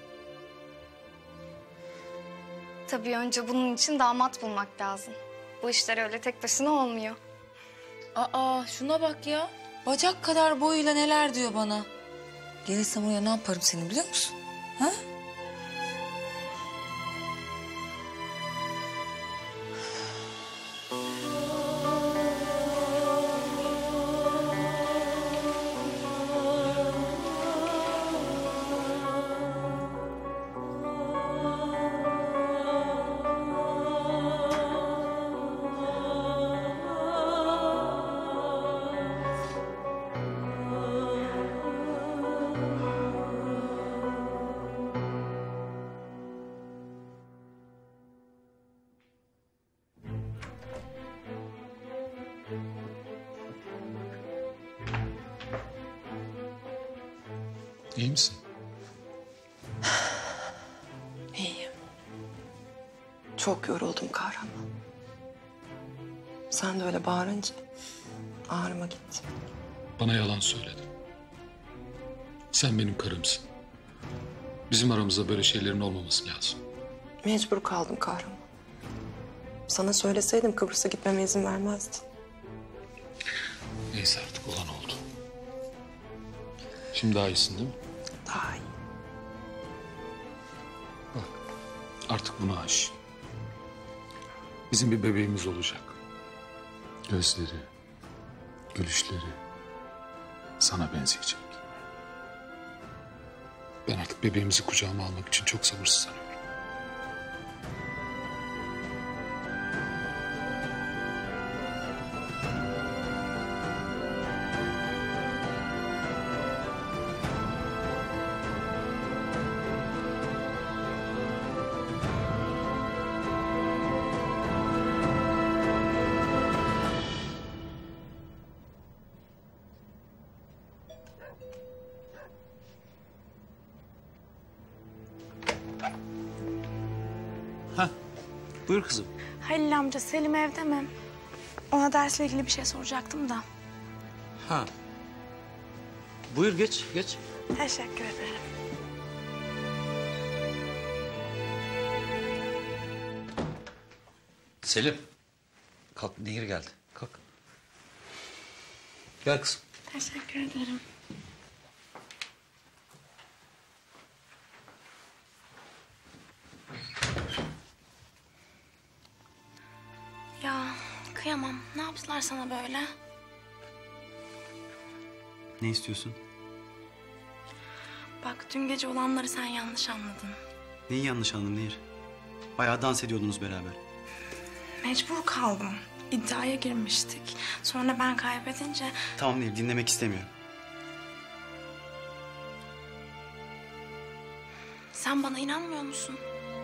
Tabii önce bunun için damat bulmak lazım. Bu işler öyle tek başına olmuyor. Aa, şuna bak ya. Bacak kadar boyuyla neler diyor bana. Gelirsem oraya ne yaparım seni biliyor musun? Ha? İyi misin? İyiyim. Çok yoruldum Kahraman. Sen de öyle bağırınca ağrıma gitti. Bana yalan söyledin. Sen benim karımsın. Bizim aramızda böyle şeylerin olmaması lazım. Mecbur kaldım Kahraman. Sana söyleseydim Kıbrıs'a gitmeme izin vermezdin. Neyse artık olan oldu. Şimdi daha iyisin değil mi? Daha iyi. Bak artık buna aş. Bizim bir bebeğimiz olacak. Gözleri, gülüşleri sana benzeyecek. Ben artık bebeğimizi kucağıma almak için çok sabırsızlanıyorum. Hah, buyur kızım. Halil amca, Selim evde mi? Ona dersle ilgili bir şey soracaktım da. Ha. Buyur geç, geç. Teşekkür ederim. Selim. Kalk, Nehir geldi. Kalk. Gel kızım. Teşekkür ederim. Ya kıyamam. Ne yaptılar sana böyle? Ne istiyorsun? Bak dün gece olanları sen yanlış anladın. Neyi yanlış anladın Nehir? Bayağı dans ediyordunuz beraber. Mecbur kaldım. İddiaya girmiştik. Sonra ben kaybedince... Tamam Nehir, dinlemek istemiyorum. Sen bana inanmıyor musun?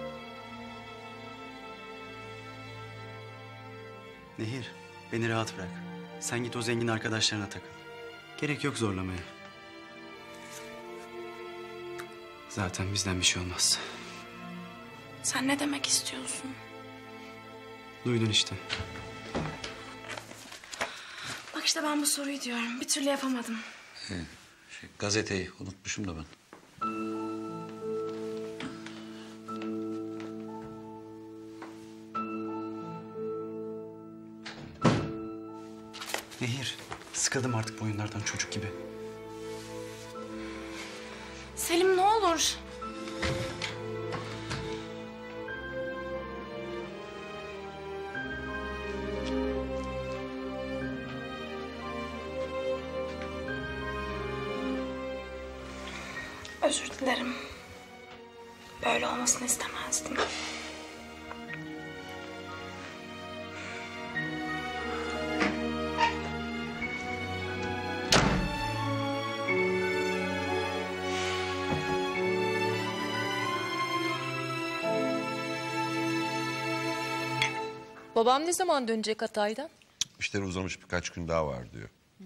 Nehir, beni rahat bırak. Sen git o zengin arkadaşlarına takıl. Gerek yok zorlamaya. Zaten bizden bir şey olmaz. Sen ne demek istiyorsun? Duydun işte. Bak işte ben bu soruyu diyorum. Bir türlü yapamadım. Ee, şey, gazeteyi unutmuşum da ben. Nehir, sıkıldım artık bu oyunlardan çocuk gibi. Selim ne olur. Özür dilerim. Böyle olmasını istemezdim. Babam ne zaman dönecek Hatay'dan? İşleri uzamış, birkaç gün daha var diyor. Hmm.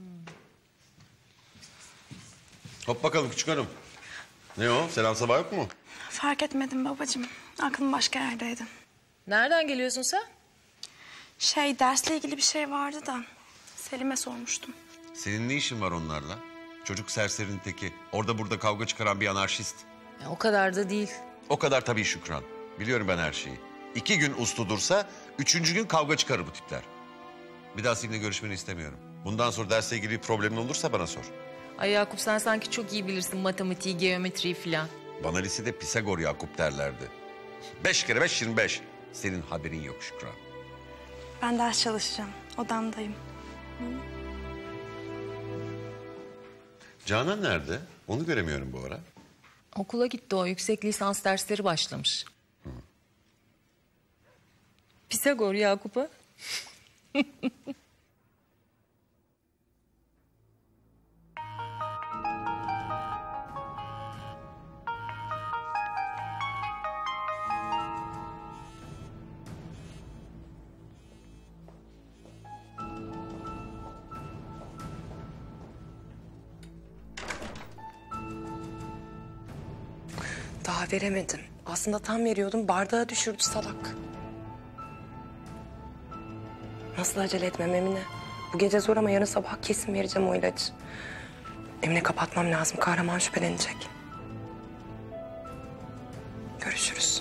Hop bakalım küçük hanım. Ne o? Selam sabah yok mu? Fark etmedim babacığım. Aklım başka yerdeydi. Nereden geliyorsun sen? Şey, dersle ilgili bir şey vardı da Selim'e sormuştum. Senin ne işin var onlarla? Çocuk serserinin teki. Orada burada kavga çıkaran bir anarşist. Ya, o kadar da değil. O kadar tabii Şükran. Biliyorum ben her şeyi. İki gün uslu dursa, üçüncü gün kavga çıkarır bu tipler. Bir daha seninle görüşmeni istemiyorum. Bundan sonra dersle ilgili bir problemin olursa bana sor. Ay Yakup, sen sanki çok iyi bilirsin matematiği, geometriyi filan. Bana lisede Pisagor Yakup derlerdi. Beş kere beş yirmi beş. Senin haberin yok Şükran. Ben ders çalışacağım. Odamdayım. Hı? Canan nerede? Onu göremiyorum bu ara. Okula gitti o. Yüksek lisans dersleri başlamış. Hı. Pisagor Yakup'a. Daha veremedim. Aslında tam veriyordum, bardağı düşürdü salak. Nasıl acele etmem Emine? Bu gece zor ama yarın sabah kesin vereceğim o ilacı. Emine kapatmam lazım, kahraman şüphelenecek. Görüşürüz.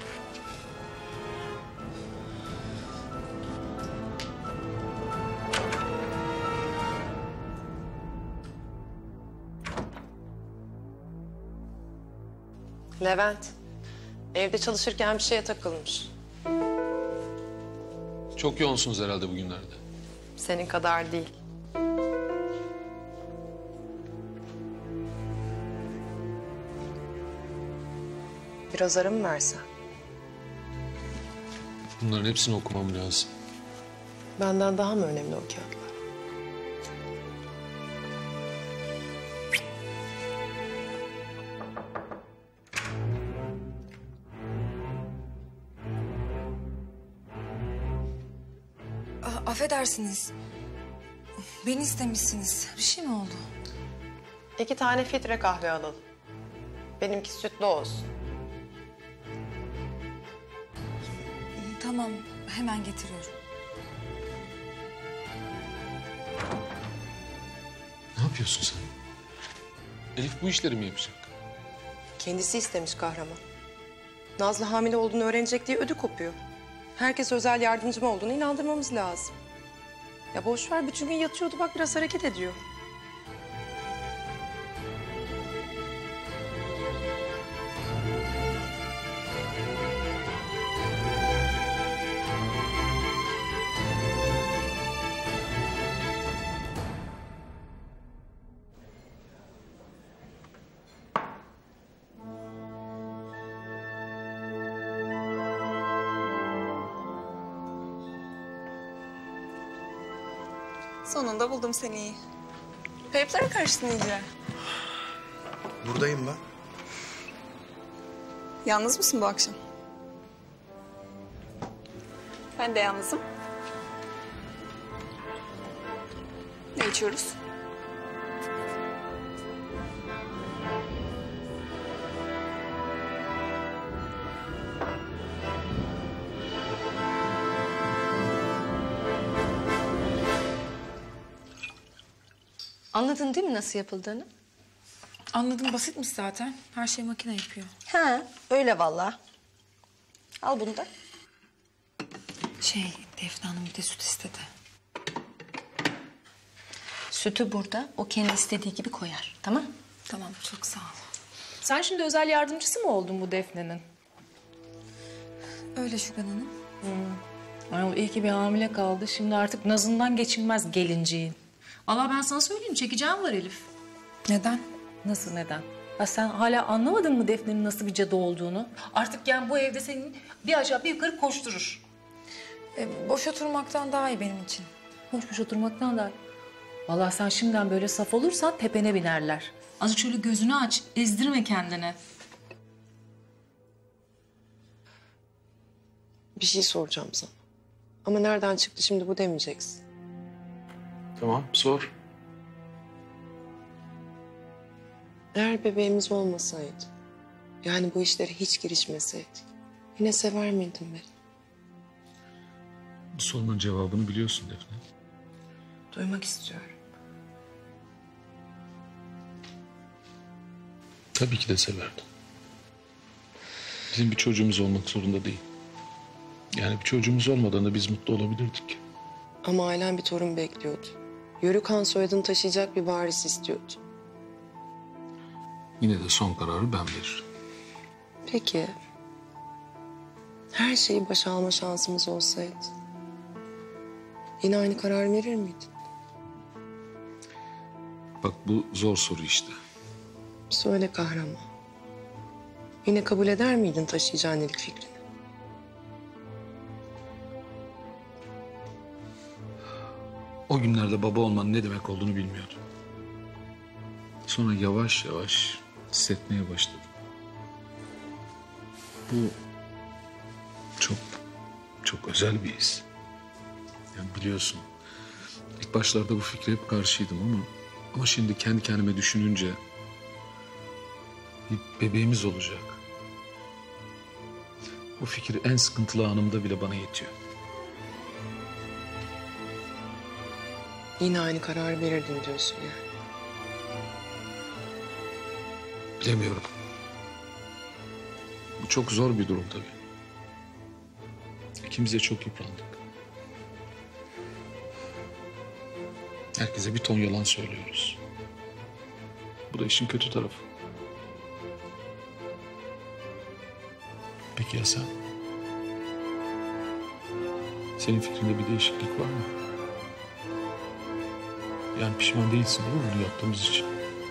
Levent, evde çalışırken bir şeye takılmış. Çok yoğunsunuz herhalde bugünlerde. Senin kadar değil. Biraz ara mı versen? Bunların hepsini okumam lazım. Benden daha mı önemli o kağıtlar? A- affedersiniz. Beni istemişsiniz. Bir şey mi oldu? İki tane filtre kahve alalım. Benimki sütlü olsun. Tamam, hemen getiriyorum. Ne yapıyorsun sen? Elif bu işleri mi yapacak? Kendisi istemiş kahraman. Nazlı hamile olduğunu öğrenecek diye ödü kopuyor. Herkes özel yardımcım olduğunu inandırmamız lazım. Ya boş ver, bütün gün yatıyordu, bak biraz hareket ediyor. Sonunda buldum seni. Kayıplara mı karıştın iyice? Buradayım ben. Yalnız mısın bu akşam? Ben de yalnızım. Ne içiyoruz? Anladın değil mi nasıl yapıldığını? Anladım, basitmiş zaten. Her şeyi makine yapıyor. Ha, öyle vallahi. Al bunu da. Şey, Defne Hanım bir de süt istedi. Sütü burada, o kendi istediği gibi koyar, tamam? Tamam, çok sağ ol. Sen şimdi özel yardımcısı mı oldun bu Defne'nin? Öyle Şükran Hanım. Hmm. Ay, iyi ki bir hamile kaldı. Şimdi artık nazından geçilmez gelinciğin. Allah ben sana söyleyeyim, çekeceğim var Elif. Neden? Nasıl neden? Ha sen hala anlamadın mı Defne'nin nasıl bir cadı olduğunu? Artık yani bu evde senin bir aşağı bir yukarı koşturur. E, boş oturmaktan daha iyi benim için. Boş boş oturmaktan da. Vallahi sen şimdiden böyle saf olursan tepene binerler. Azıcık şöyle gözünü aç, ezdirme kendini. Bir şey soracağım sana. Ama nereden çıktı şimdi bu demeyeceksin. Tamam, sor. Eğer bebeğimiz olmasaydı, yani bu işlere hiç girişmeseydik, yine sever miydin beni? Bu sorunun cevabını biliyorsun Defne. Duymak istiyorum. Tabii ki de severdim. Bizim bir çocuğumuz olmak zorunda değil. Yani bir çocuğumuz olmadan da biz mutlu olabilirdik. Ama ailen bir torun bekliyordu. Yörük Han soyadını taşıyacak bir varis istiyordu. Yine de son kararı ben veririm. Peki, her şeyi başa alma şansımız olsaydı, yine aynı karar verir miydin? Bak bu zor soru işte. Söyle kahraman. Yine kabul eder miydin taşıyıcı annelik fikrini? O günlerde baba olmanın ne demek olduğunu bilmiyordum. Sonra yavaş yavaş hissetmeye başladım. Bu çok, çok özel bir his. Yani biliyorsun, ilk başlarda bu fikre hep karşıydım ama... ama şimdi kendi kendime düşününce... bir bebeğimiz olacak. Bu fikir en sıkıntılı anımda bile bana yetiyor. Yine aynı kararı verirdin diyorsun yani. Bilemiyorum. Bu çok zor bir durum tabii. İkimiz de çok yıprandık. Herkese bir ton yalan söylüyoruz. Bu da işin kötü tarafı. Peki ya sen? Senin fikrinde bir değişiklik var mı? Yani pişman değilsin değil mi bunu yaptığımız için?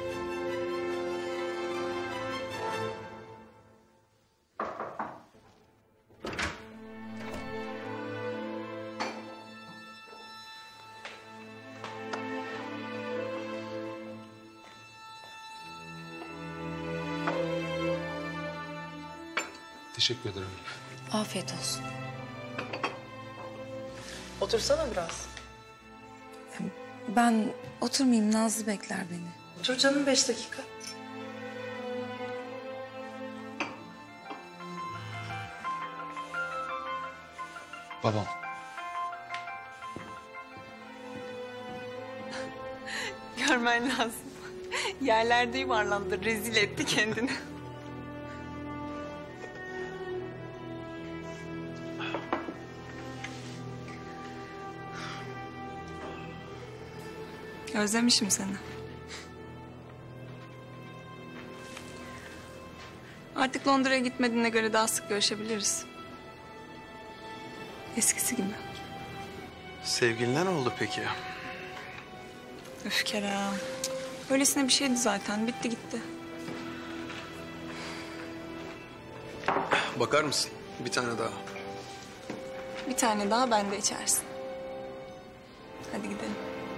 Teşekkür ederim Elif. Afiyet olsun. Otursana biraz. Ben oturmayayım, Nazlı bekler beni. Otur canım beş dakika. Babam. Görmen lazım. Yerlerde yuvarlandı, rezil etti kendini. Özlemişim seni. Artık Londra'ya gitmediğine göre daha sık görüşebiliriz. Eskisi gibi. Sevgilinden oldu peki? Üf Kerem. Öylesine bir şeydi zaten. Bitti gitti. Bakar mısın? Bir tane daha. Bir tane daha ben de içersin. Hadi gidelim.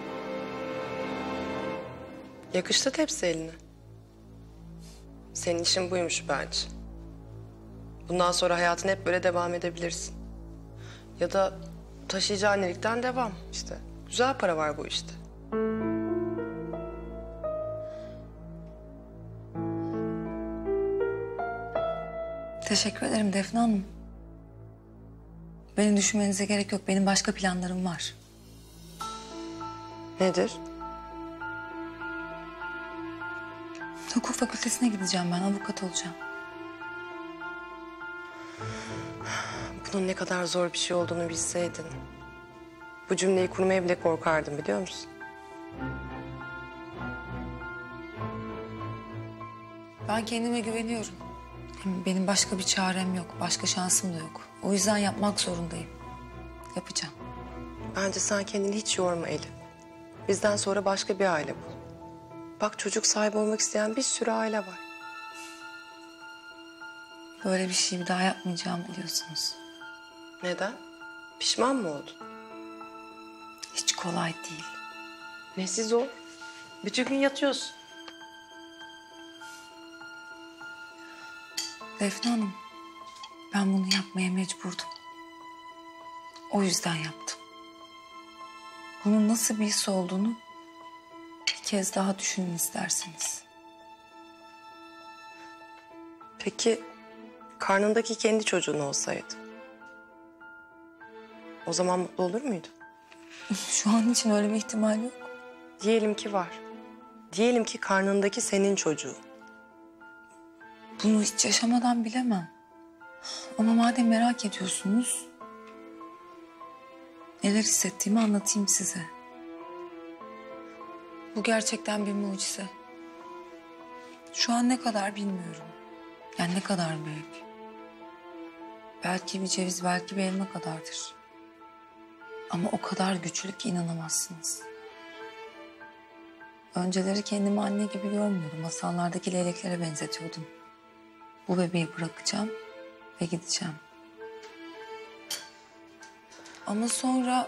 Yakıştı tepsi eline. Senin işin buymuş bence. Bundan sonra hayatına hep böyle devam edebilirsin. Ya da taşıyıcı annelikten devam işte. Güzel para var bu işte. Teşekkür ederim Defne Hanım. Beni düşünmenize gerek yok. Benim başka planlarım var. Nedir? Hukuk fakültesine gideceğim ben. Avukat olacağım. Bunun ne kadar zor bir şey olduğunu bilseydin. Bu cümleyi kurmaya bile korkardım biliyor musun? Ben kendime güveniyorum. Hem benim başka bir çarem yok. Başka şansım da yok. O yüzden yapmak zorundayım. Yapacağım. Bence sen kendini hiç yorma Elif. Bizden sonra başka bir aile bul. Bak çocuk sahibi olmak isteyen bir sürü aile var. Böyle bir şey bir daha yapmayacağım biliyorsunuz. Neden? Pişman mı oldun? Hiç kolay değil. Nesi zor? Bütün gün yatıyorsun. Defne Hanım, ben bunu yapmaya mecburdum. O yüzden yaptım. Bunun nasıl bir his olduğunu bir kez daha düşünün isterseniz. Peki karnındaki kendi çocuğun olsaydı? O zaman mutlu olur muydun? Şu an için öyle bir ihtimal yok. Diyelim ki var. Diyelim ki karnındaki senin çocuğun. Bunu hiç yaşamadan bilemem. Ama madem merak ediyorsunuz... neler hissettiğimi anlatayım size. Bu gerçekten bir mucize. Şu an ne kadar bilmiyorum. Yani ne kadar büyük. Belki bir ceviz, belki bir elma kadardır. Ama o kadar güçlü ki inanamazsınız. Önceleri kendimi anne gibi görmüyordum. Masallardaki leyleklere benzetiyordum. Bu bebeği bırakacağım ve gideceğim. Ama sonra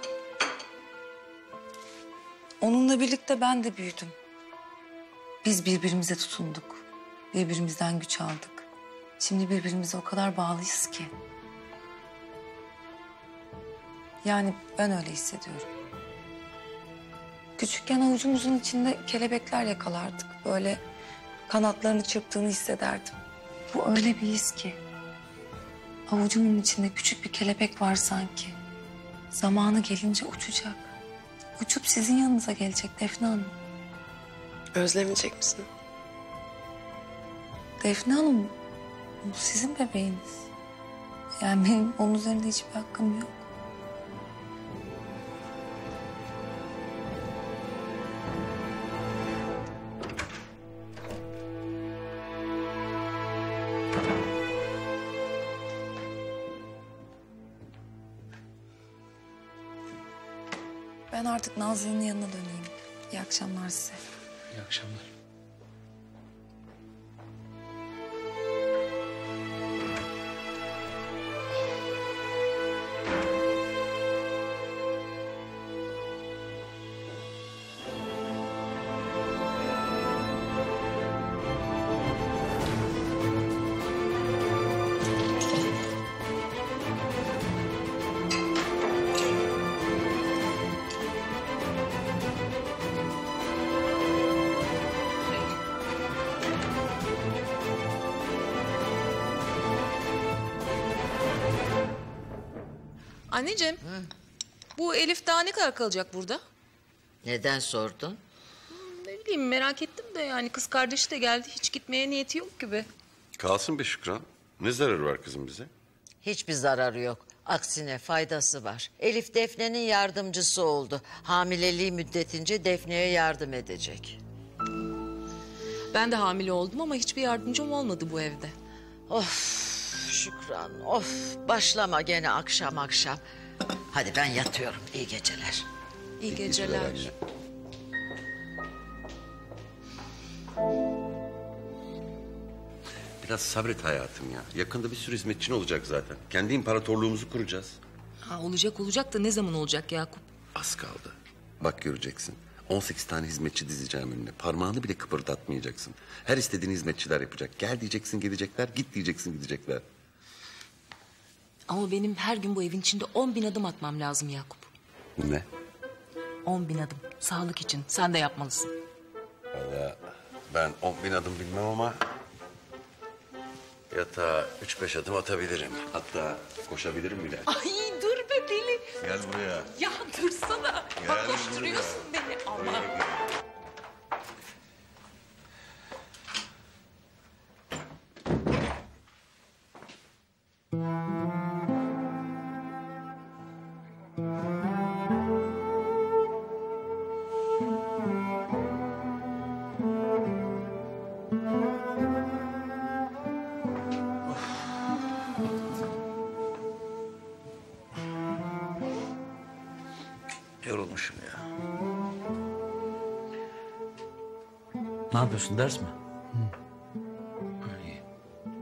onunla birlikte ben de büyüdüm. Biz birbirimize tutunduk. Birbirimizden güç aldık. Şimdi birbirimize o kadar bağlıyız ki. Yani ben öyle hissediyorum. Küçükken avucumuzun içinde kelebekler yakalardık. Böyle kanatlarını çırptığını hissederdim. Bu öyle bir his ki. Avucumun içinde küçük bir kelebek var sanki. Zamanı gelince uçacak. Uçup sizin yanınıza gelecek Defne Hanım. Özlemeyecek misin? Defne Hanım, bu sizin bebeğiniz. Yani benim onun üzerinde hiçbir hakkım yok. Ben artık Nazlı'nın yanına döneyim. İyi akşamlar size. İyi akşamlar. Anneciğim, bu Elif daha ne kadar kalacak burada? Neden sordun? Ne bileyim merak ettim de yani kız kardeşi de geldi. Hiç gitmeye niyeti yok gibi. Kalsın be Şükran. Ne zararı var kızım bize? Hiçbir zararı yok. Aksine faydası var. Elif Defne'nin yardımcısı oldu. Hamileliği müddetince Defne'ye yardım edecek. Ben de hamile oldum ama hiçbir yardımcım olmadı bu evde. Of Şükran, of. Başlama gene akşam akşam. Hadi ben yatıyorum. İyi geceler. İyi geceler. Biraz sabret hayatım ya. Yakında bir sürü hizmetçin olacak zaten. Kendi imparatorluğumuzu kuracağız. Ha, olacak olacak da ne zaman olacak Yakup? Az kaldı. Bak göreceksin. on sekiz tane hizmetçi dizeceğim önüne. Parmağını bile kıpırdatmayacaksın. Her istediğin hizmetçiler yapacak. Gel diyeceksin gelecekler, git diyeceksin gidecekler. Ama benim her gün bu evin içinde on bin adım atmam lazım Yakup. Ne? On bin adım. Sağlık için. Sen de yapmalısın. Valla ben on bin adım bilmem ama... yatağa üç beş adım atabilirim. Hatta koşabilirim bile. Ay dur be deli. Gel buraya. Ya dursana. Gel Bak koşturuyorsun beni. Ama. Yorulmuşum ya. Ne yapıyorsun, ders mi? İyi.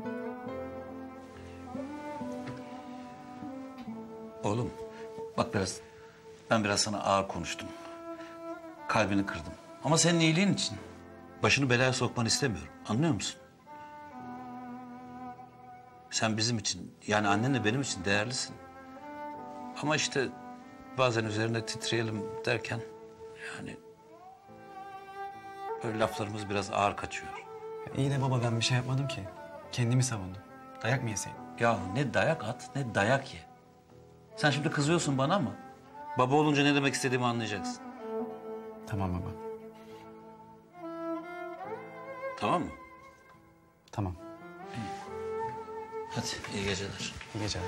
Oğlum, bak biraz... ben biraz sana ağır konuştum. Kalbini kırdım. Ama senin iyiliğin için. Başını belaya sokmanı istemiyorum. Anlıyor musun? Sen bizim için, yani annenle benim için değerlisin. Ama işte... bazen üzerinde titreyelim derken yani böyle laflarımız biraz ağır kaçıyor. İyi de baba ben bir şey yapmadım ki. Kendimi savundum. Dayak mı yeseydim? Ya ne dayak at ne dayak ye. Sen şimdi kızıyorsun bana ama baba olunca ne demek istediğimi anlayacaksın. Tamam baba. Tamam mı? Tamam. İyi. Hadi iyi geceler. İyi geceler.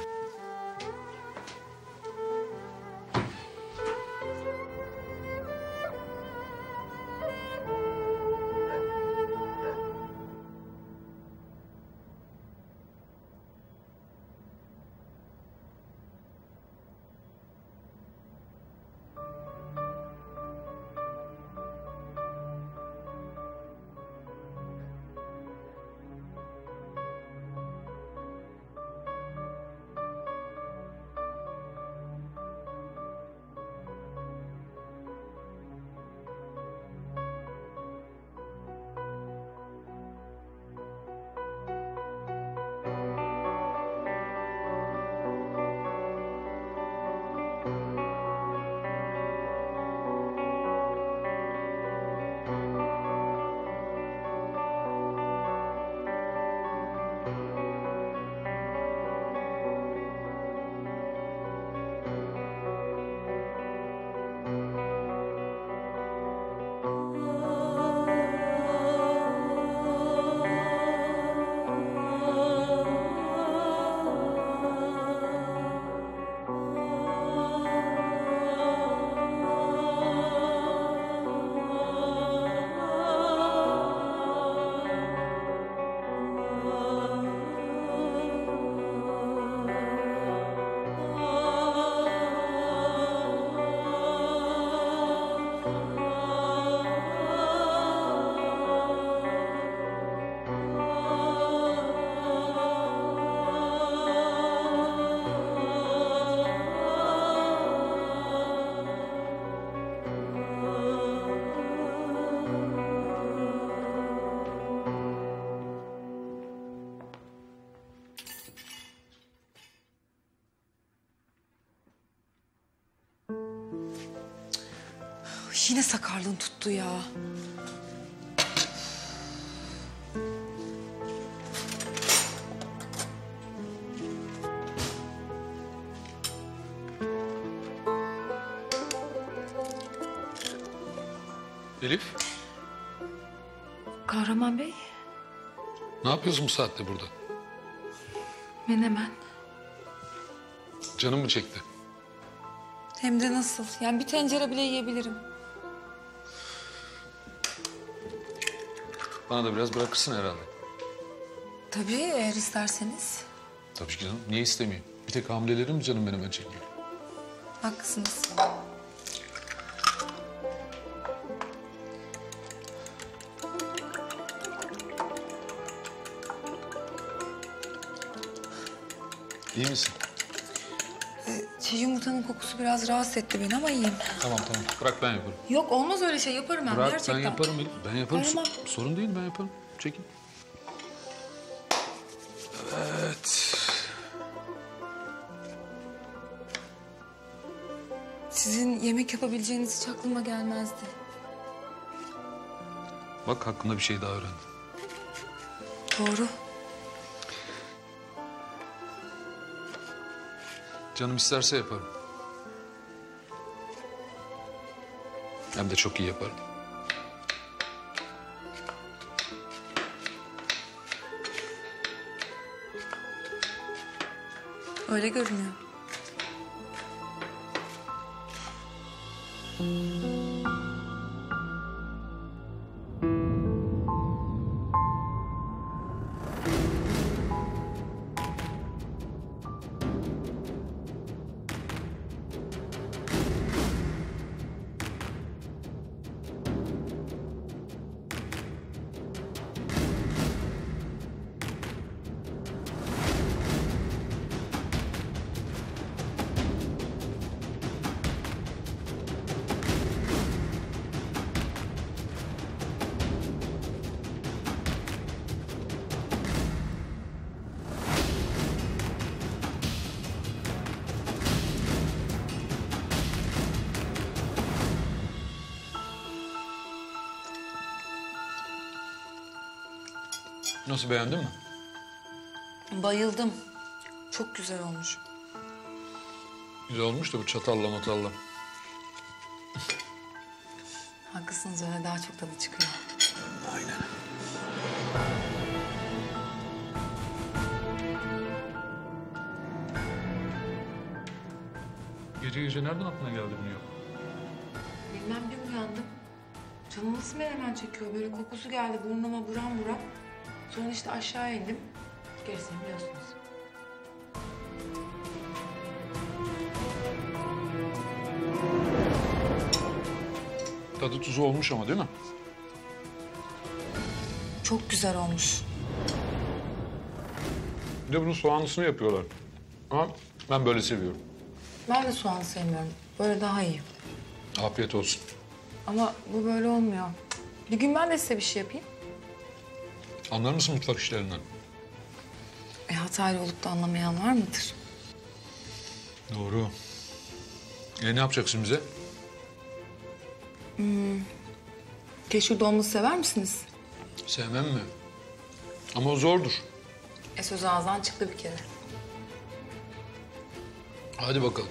Yine sakarlığın tuttu ya. Elif, Kahraman Bey, ne yapıyorsun bu saatte burada? menemen. Canım mı çekti? Hem de nasıl? Yani bir tencere bile yiyebilirim. Bana da biraz bırakırsın herhalde. Tabii eğer isterseniz. Tabii ki canım. Niye istemeyeyim? Bir tek hamilelerin mi canım menemen çekiyor? Haklısınız. İyi misin? Ee, çiğ yumurtanın kokusu biraz rahatsız etti beni ama iyiyim. Tamam tamam. Bırak ben yaparım. Yok olmaz öyle şey, yaparım ben Bırak gerçekten. ben yaparım Elif. Ben yaparım. Kahraman. So- Sorun değil, ben yaparım. Çekin. Evet. Sizin yemek yapabileceğiniz hiç aklıma gelmezdi. Bak hakkında bir şey daha öğrendim. Doğru. Canım isterse yaparım. Hem de çok iyi yaparım. Öyle görünüyor. Nasıl, beğendin mi? Bayıldım. Çok güzel olmuş. Güzel olmuş da bu çatalla matalla. Haklısınız, öyle daha çok tadı çıkıyor. Aynen. Gece gece nereden aklına geldi bunu ya? Bilmem, bir uyandım. Canım nasıl menemen çekiyor, böyle kokusu geldi burnuma buram buram. Sonra işte aşağı indim. Gerisini biliyorsunuz. Tadı tuzu olmuş ama değil mi? Çok güzel olmuş. Bir de bunun soğanlısını yapıyorlar. Ama ben böyle seviyorum. Ben de soğan sevmiyorum. Böyle daha iyi. Afiyet olsun. Ama bu böyle olmuyor. Bir gün ben de size bir şey yapayım. Anlar mısın mutfak işlerinden? E, Hataylı olup da anlamayan var mıdır? Doğru. E ne yapacaksın bize? Hmm. Keşkül dolması sever misiniz? Sevmem mi? Ama o zordur. E söz ağızdan çıktı bir kere. Hadi bakalım.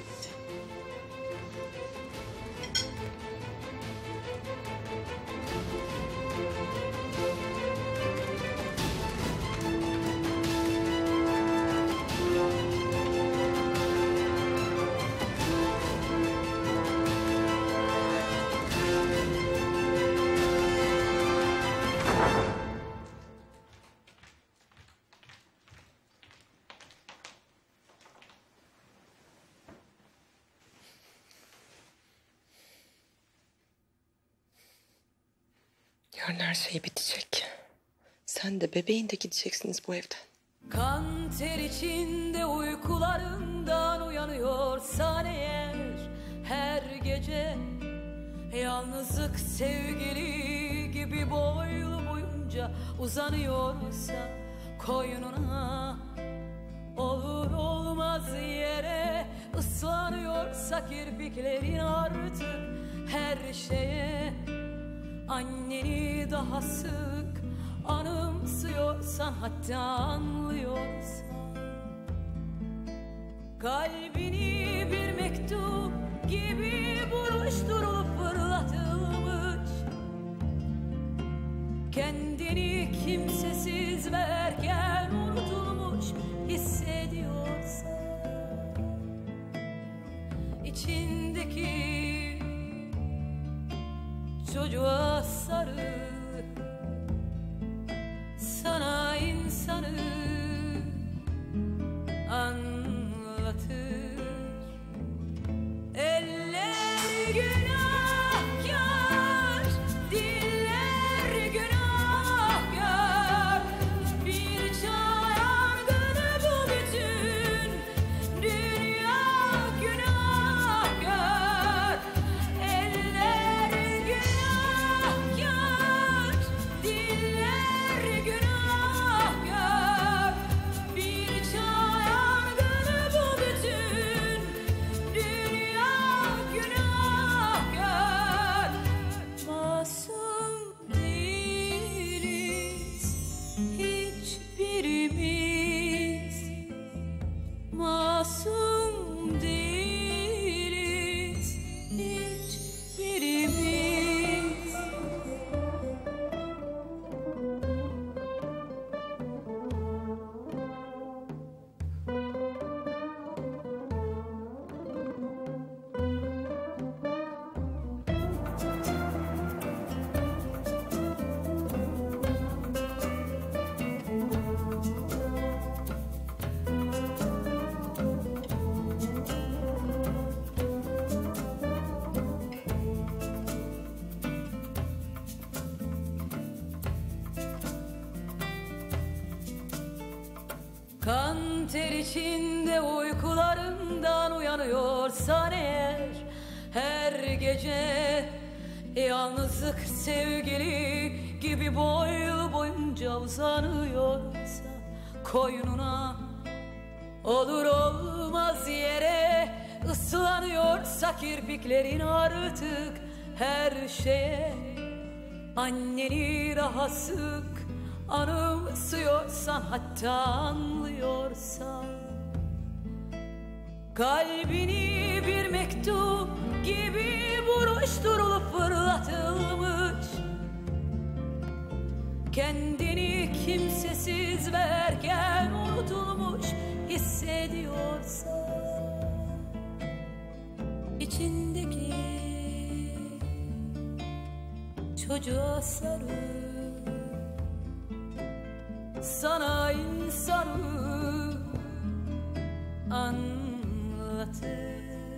Yarın her şey bitecek. Sen de bebeğin de gideceksiniz bu evden. Kan ter içinde uykularından uyanıyorsan eğer, her gece yalnızlık sevgili gibi boylu boyunca uzanıyorsa koynuna, olur olmaz yere ıslanıyorsa kirpiklerin artık her şeye, anneni daha sık anımsıyorsan, hatta anlıyorsan, kalbini bir mektup gibi buruşturup fırlatılmış Kendini kimsesiz verken unutulmuş hissediyorsa, içindeki çocuğa sarıl, sana insanı anlatır. Eller günahkar, diller günahkar, bir çağ yangını bu bütün dünya günahkar. Eller günahkar, diller günahkar, bir çağ yangını bu bütün dünya günahkar. Masum değiliz hiçbirimiz, masum değiliz hiçbirimiz. Kan ter içinde uykularından uyanıyorsan eğer, her gece yalnızlık sevgili gibi boylu boyunca uzanıyorsa, koynuna olur olmaz yere ıslanıyorsa kirpiklerin artık her şeye, anneni daha sık anımsıyorsan, hatta anlıyorsan, kalbini bir mektup gibi buruşturulup fırlatılmış, kendini kimsesiz verken unutulmuş hissediyorsan, içindeki çocuğa sarıl, sana insanı anlatır.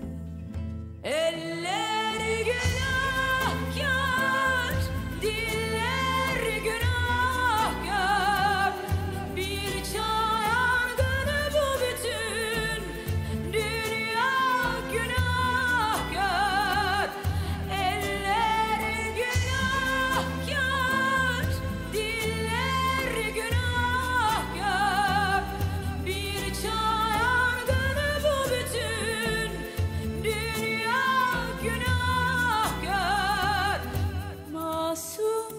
Eller günahkar, diller günahkar, bir çağ yangını bu bütün dünya günahkar. Eller günahkar, diller günahkar, bir çağ yangını bu bütün dünya günahkar. Masum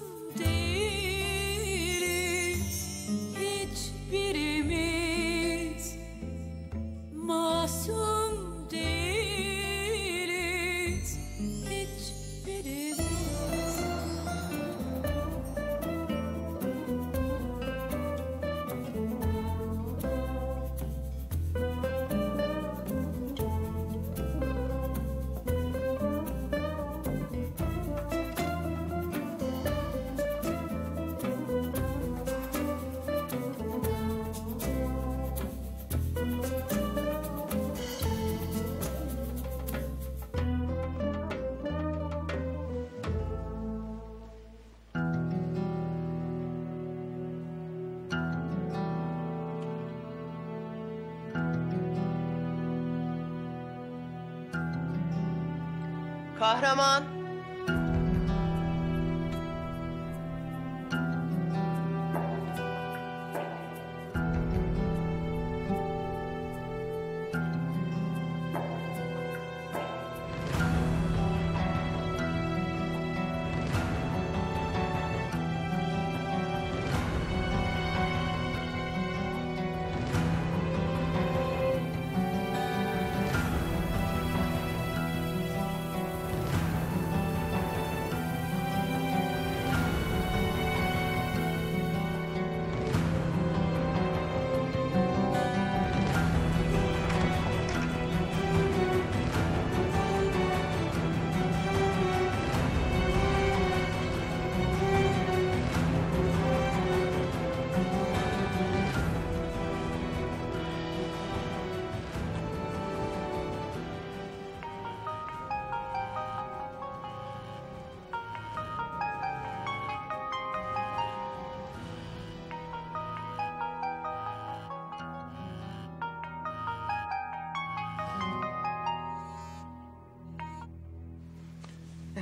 değiliz hiçbirimiz, masum değiliz hiçbirimiz. Kahraman.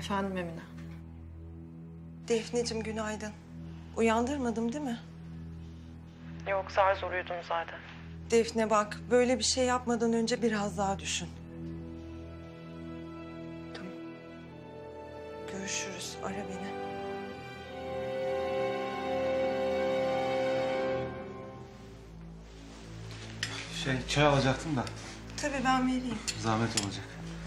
Efendim Emine. Defneciğim günaydın. Uyandırmadım değil mi? Yok zar zor uyudum zaten. Defne bak, böyle bir şey yapmadan önce biraz daha düşün. Tamam. Görüşürüz. Ara beni. Şey, çay alacaktım da. Tabii ben vereyim. Zahmet olacak.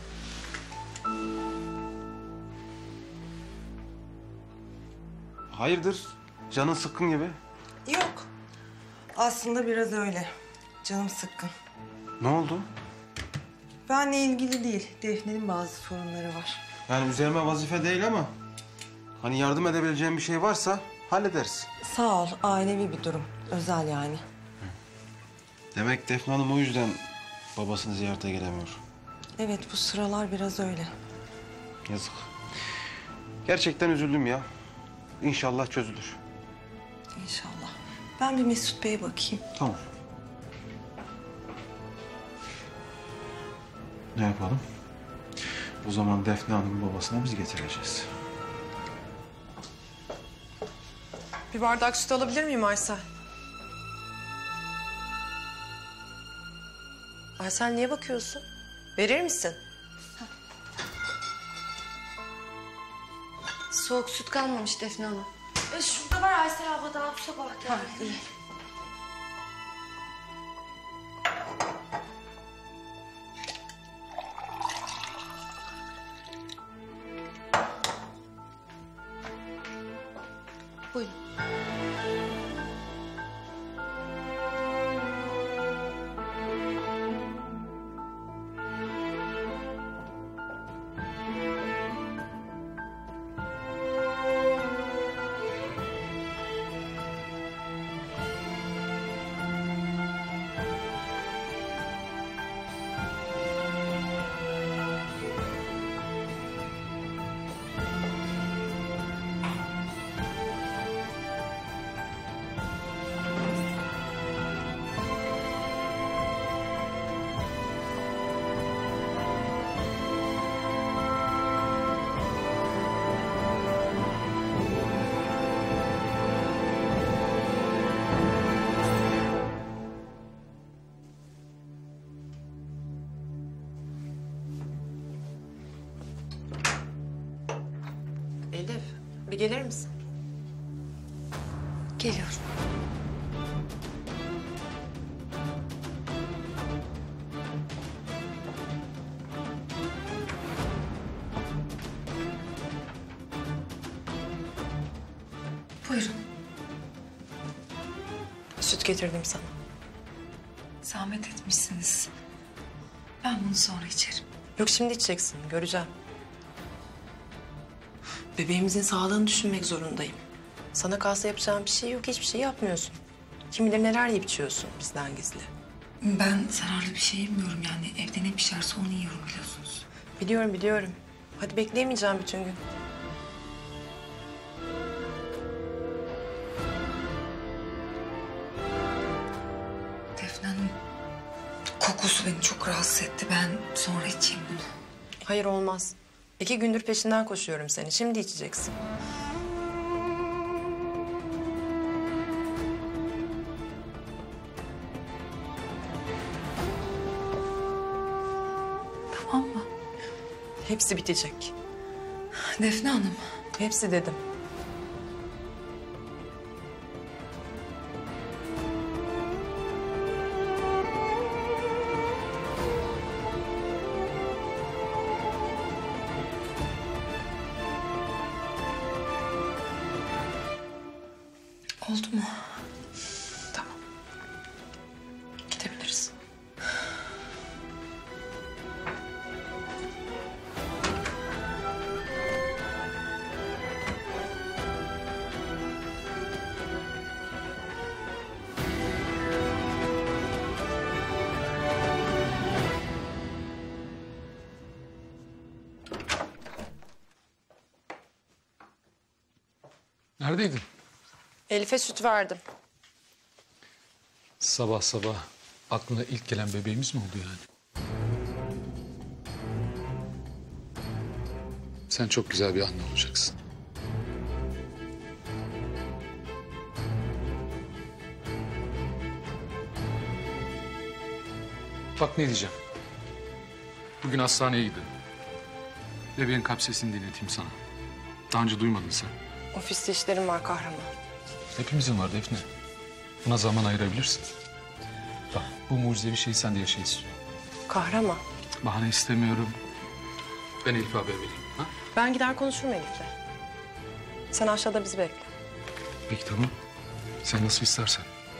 Hayırdır? Canın sıkkın gibi. Yok. Aslında biraz öyle. Canım sıkkın. Ne oldu? Benle ilgili değil. Defne'nin bazı sorunları var. Yani üzerime vazife değil ama... hani yardım edebileceğim bir şey varsa hallederiz. Sağ ol. Ailevi bir durum. Özel yani. Demek Defne Hanım o yüzden babasını ziyarete gelemiyor. Evet, bu sıralar biraz öyle. Yazık. Gerçekten üzüldüm ya. İnşallah çözülür. İnşallah. Ben bir Mesut Bey'e bakayım. Tamam. Ne yapalım? O zaman Defne Hanım'ın babasına biz getireceğiz. Bir bardak süt alabilir miyim Aysel? Aysel niye bakıyorsun? Verir misin? Soğuk süt kalmamış Defne Hanım. E, şurada var Aysel abla, daha bu sabah geldi. Ha, iyi. Buyurun. Elif, bir gelir misin? Geliyorum. Buyurun. Süt getirdim sana. Zahmet etmişsiniz. Ben bunu sonra içerim. Yok şimdi içeceksin, göreceğim. Bebeğimizin sağlığını düşünmek zorundayım. Sana kalsa yapacağım bir şey yok, hiçbir şey yapmıyorsun. Kim bilir neler yiyip içiyorsun bizden gizli. Ben zararlı bir şey yemiyorum yani. Evde ne pişerse onu yiyorum biliyorsunuz. Biliyorum, biliyorum. Hadi bekleyemeyeceğim bütün gün. Defne Hanım, kokusu beni çok rahatsız etti. Ben sonra içeyim bunu. Hayır olmaz. İki gündür peşinden koşuyorum seni. Şimdi içeceksin. Tamam mı? Hepsi bitecek. Defne Hanım. Hepsi dedim. Oldu mu? Tamam. Gidebiliriz. Neredeydin? Elif'e süt verdim. Sabah sabah aklına ilk gelen bebeğimiz mi oldu yani? Sen çok güzel bir anne olacaksın. Bak ne diyeceğim. Bugün hastaneye gidelim. Bebeğin kalp sesini dinleteyim sana. Daha önce duymadın sen. Ofiste işlerim var kahraman. Hepimizin var Defne. Buna zaman ayırabilirsin. Bak bu mucizevi şeyi sen de yaşa istiyorum. Kahraman. Bahane istemiyorum. Ben Elif'e haber vereyim. Ha? Ben gider konuşurum Elif'le. Sen aşağıda bizi bekle. Peki tamam. Sen nasıl istersen.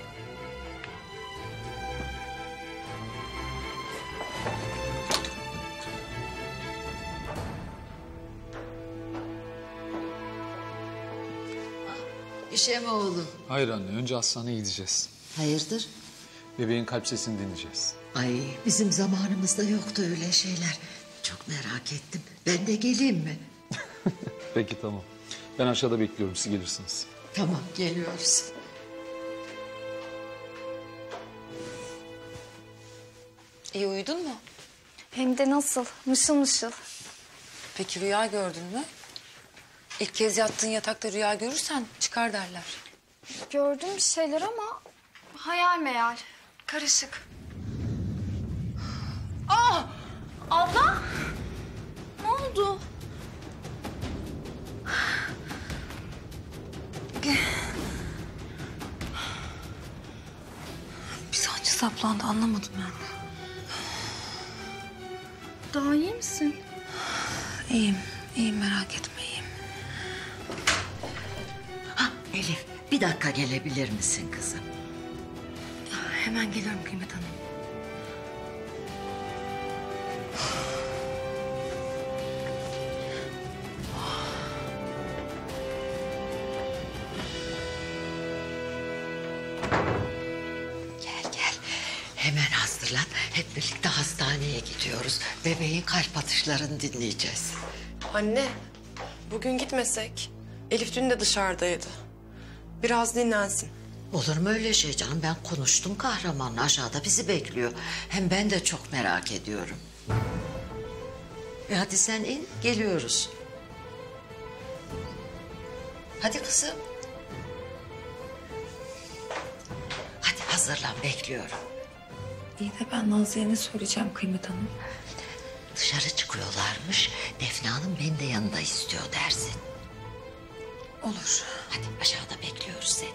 İşe mi oğlum? Hayır anne, önce hastaneye gideceğiz. Hayırdır? Bebeğin kalp sesini dinleyeceğiz. Ay bizim zamanımızda yoktu öyle şeyler. Çok merak ettim. Ben de geleyim mi? Peki tamam. Ben aşağıda bekliyorum, siz gelirsiniz. Tamam geliyoruz. İyi uyudun mu? Hem de nasıl? Mışıl mışıl. Peki rüya gördün mü? İlk kez yattığın yatakta rüya görürsen çıkar derler. Gördüm bir şeyler ama hayal meyal. Karışık. Aa! Abla! Ne oldu? Bir saçı saplandı anlamadım ben. Daha iyi misin? İyiyim, iyiyim merak etme iyiyim. Ha Elif bir dakika gelebilir misin kızım? Hemen geliyorum Kıymet Hanım. Gel gel. Hemen hazırlan. Hep birlikte hastaneye gidiyoruz. Bebeğin kalp atışlarını dinleyeceğiz. Anne, bugün gitmesek. Elif dün de dışarıdaydı. Biraz dinlensin. Olur mu öyle şey canım? Ben konuştum kahramanla. Aşağıda bizi bekliyor. Hem ben de çok merak ediyorum. E hadi sen in, geliyoruz. Hadi kızım. Hadi hazırlan, bekliyorum. İyi de ben Nazlı'ya ne söyleyeceğim Kıymet Hanım? Dışarı çıkıyorlarmış. Defne Hanım beni de yanında istiyor dersin. Olur. Hadi aşağıda bekliyoruz seni.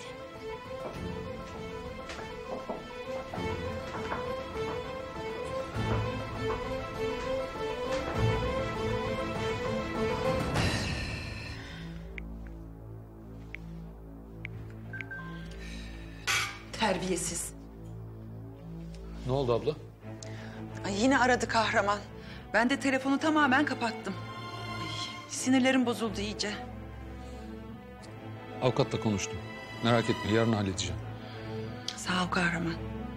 Terbiyesiz. Ne oldu abla? Ay yine aradı kahraman. Ben de telefonu tamamen kapattım. Ay, sinirlerim bozuldu iyice. Avukatla konuştum. Merak etme, yarın halledeceğim. Sağ ol kahraman.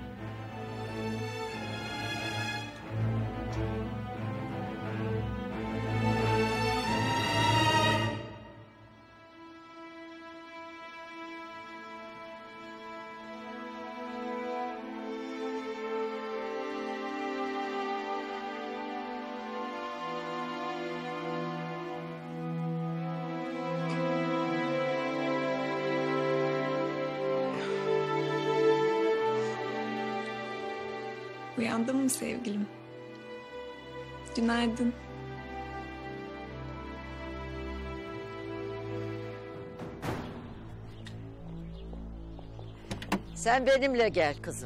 Uyandın mı sevgilim? Günaydın. Sen benimle gel kızım.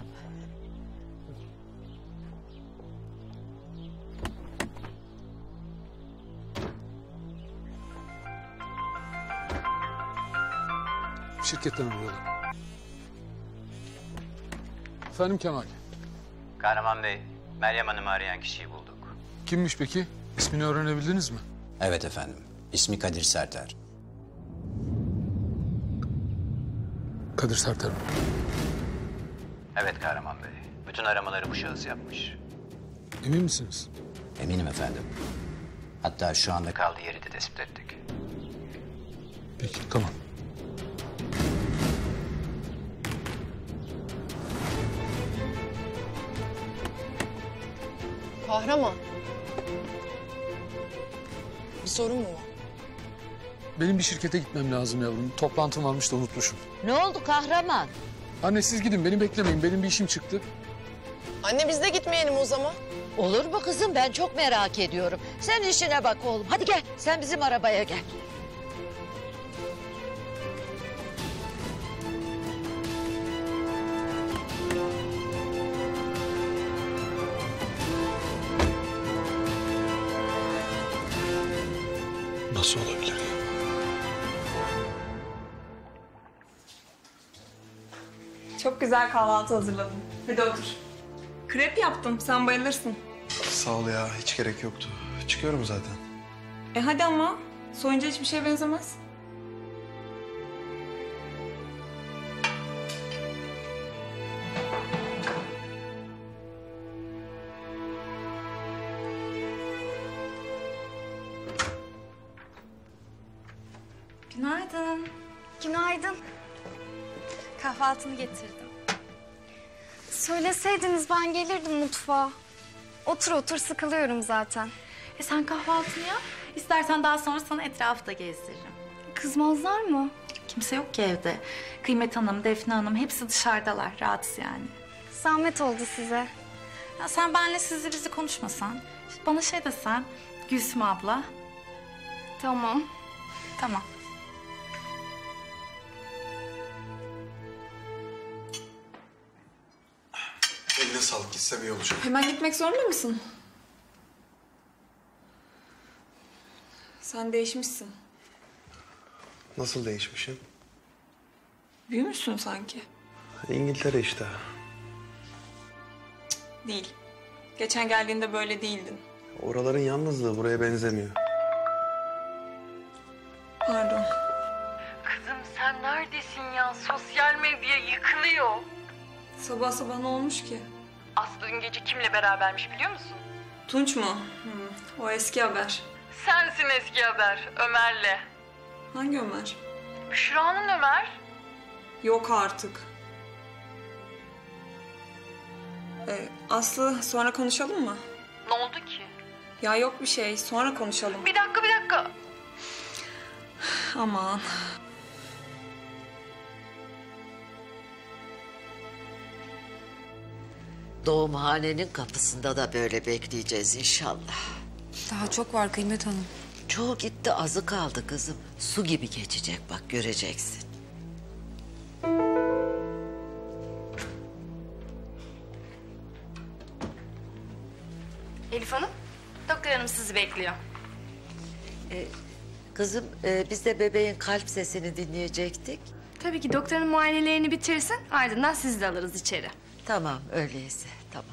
Şirketten arıyorlar. Efendim Kemal. Kahraman Bey, Meryem Hanım'ı arayan kişiyi bulduk. Kimmiş peki? İsmini öğrenebildiniz mi? Evet efendim. İsmi Kadir Serter. Kadir Serter mi? Evet Kahraman Bey. Bütün aramaları bu şahıs yapmış. Emin misiniz? Eminim efendim. Hatta şu anda Kaldığı yeri de tespit ettik. Peki tamam. Kahraman. Bir sorun mu var? benim bir şirkete gitmem lazım yavrum. Toplantım varmış da unutmuşum. Ne oldu kahraman? Anne siz gidin, beni beklemeyin. Benim bir işim çıktı. Anne biz de gitmeyelim o zaman. Olur mu kızım? Ben çok merak ediyorum. Sen işine bak oğlum. Hadi gel. Sen bizim arabaya gel. Nasıl olabilir ya? Çok güzel kahvaltı hazırladım. Hadi otur. Krep yaptım. Sen bayılırsın. Sağ ol ya, hiç gerek yoktu. Çıkıyorum zaten. E hadi ama. Soyunca hiçbir şeye benzemez. Günaydın. Günaydın. Kahvaltını getirdim. Söyleseydiniz ben gelirdim mutfağa. Otur otur sıkılıyorum zaten. E sen kahvaltını yap. İstersen daha sonra sana etrafı da gezdiririm. Kızmazlar mı? Kimse yok ki evde. Kıymet Hanım, Defne Hanım hepsi dışarıdalar. Rahatsız yani. Zahmet oldu size. Ya sen benle sizi bizi konuşmasan. Bana şey desen. Gülsüm abla. Tamam. Tamam. Eline sağlık, gitsem iyi olacak. Hemen gitmek zorunda mısın? Sen değişmişsin. Nasıl değişmişim? Büyümüşsün sanki. İngiltere işte. Değil. Geçen geldiğinde böyle değildin. Oraların yalnızlığı buraya benzemiyor. Pardon. Kızım sen neredesin ya? Sosyal medya yıkılıyor. Sabah sabah ne olmuş ki? Aslı dün gece kimle berabermiş biliyor musun? Tunç mu? Hmm, o eski haber. Sensin eski haber, Ömer'le. Hangi Ömer? Büşra'nın Ömer. Yok artık. Ee, Aslı sonra konuşalım mı? Ne oldu ki? Ya yok bir şey. Sonra konuşalım. Bir dakika bir dakika. Aman. Doğumhanenin kapısında da böyle bekleyeceğiz inşallah. Daha çok var Kıymet Hanım. Çoğu gitti, azı kaldı kızım. Su gibi geçecek bak, göreceksin. Elif Hanım, doktor hanım sizi bekliyor. Ee, kızım e, biz de bebeğin kalp sesini dinleyecektik. Tabii ki doktor hanım muayenelerini bitirsin, ardından sizi de alırız içeri. Tamam öyleyse, tamam.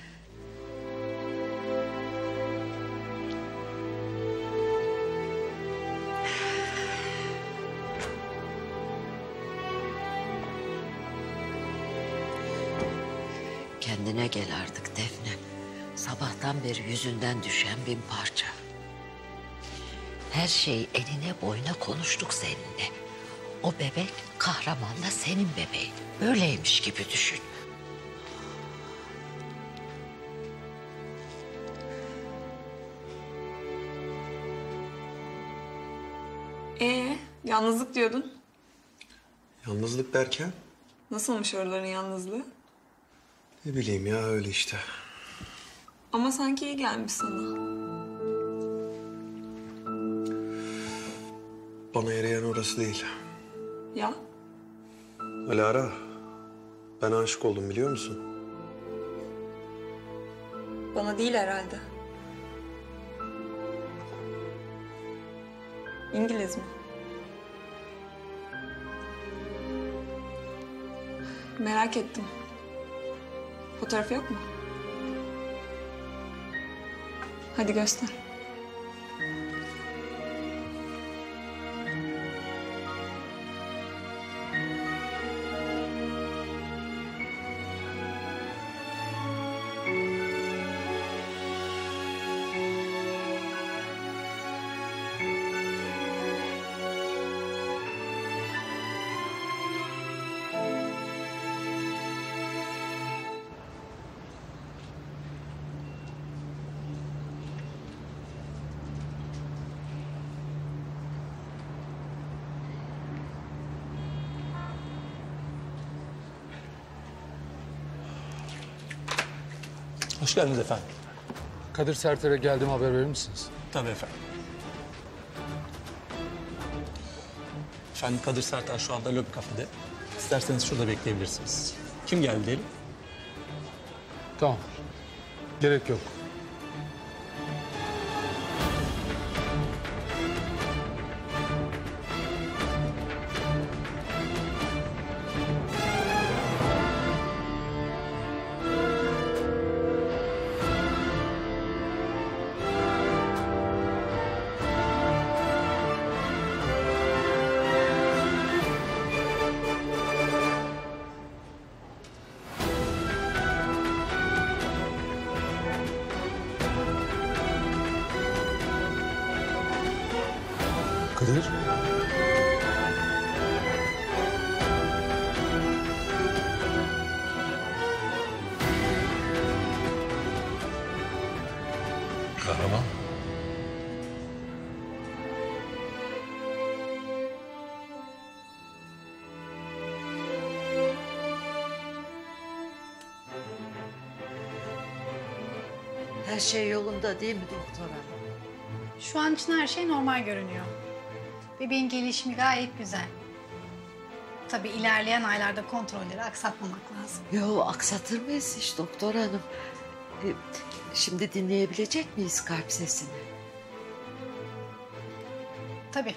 Kendine gel artık Defne. Sabahtan beri yüzünden düşen bin parça. Her şeyi eline boyuna konuştuk seninle. O bebek Kahraman'la senin bebeğin. Öyleymiş gibi düşün. Ee, yalnızlık diyordun. Yalnızlık derken? Nasılmış oraların yalnızlığı? Ne bileyim ya, öyle işte. Ama sanki iyi gelmiş sana. Bana yarayan orası değil. Ya? Alara, ben aşık oldum biliyor musun? Bana değil herhalde. İngiliz mi? Merak ettim. Fotoğrafı yok mu? Hadi göster. Hoş geldiniz efendim. Kadir Serter'e geldim, haber verir misiniz? Tabii efendim. Efendim Kadir Serter şu anda lobi kafede. İsterseniz şurada bekleyebilirsiniz. Kim geldi diyelim? Tamam. Gerek yok. Kadir. Kahraman. Her şey yolunda değil mi doktor hanım? Şu an için her şey normal görünüyor. Bebeğin gelişimi gayet güzel. Tabii ilerleyen aylarda kontrolleri aksatmamak lazım. Yo, aksatır mıyız hiç doktor hanım? E, Şimdi dinleyebilecek miyiz kalp sesini? Tabii.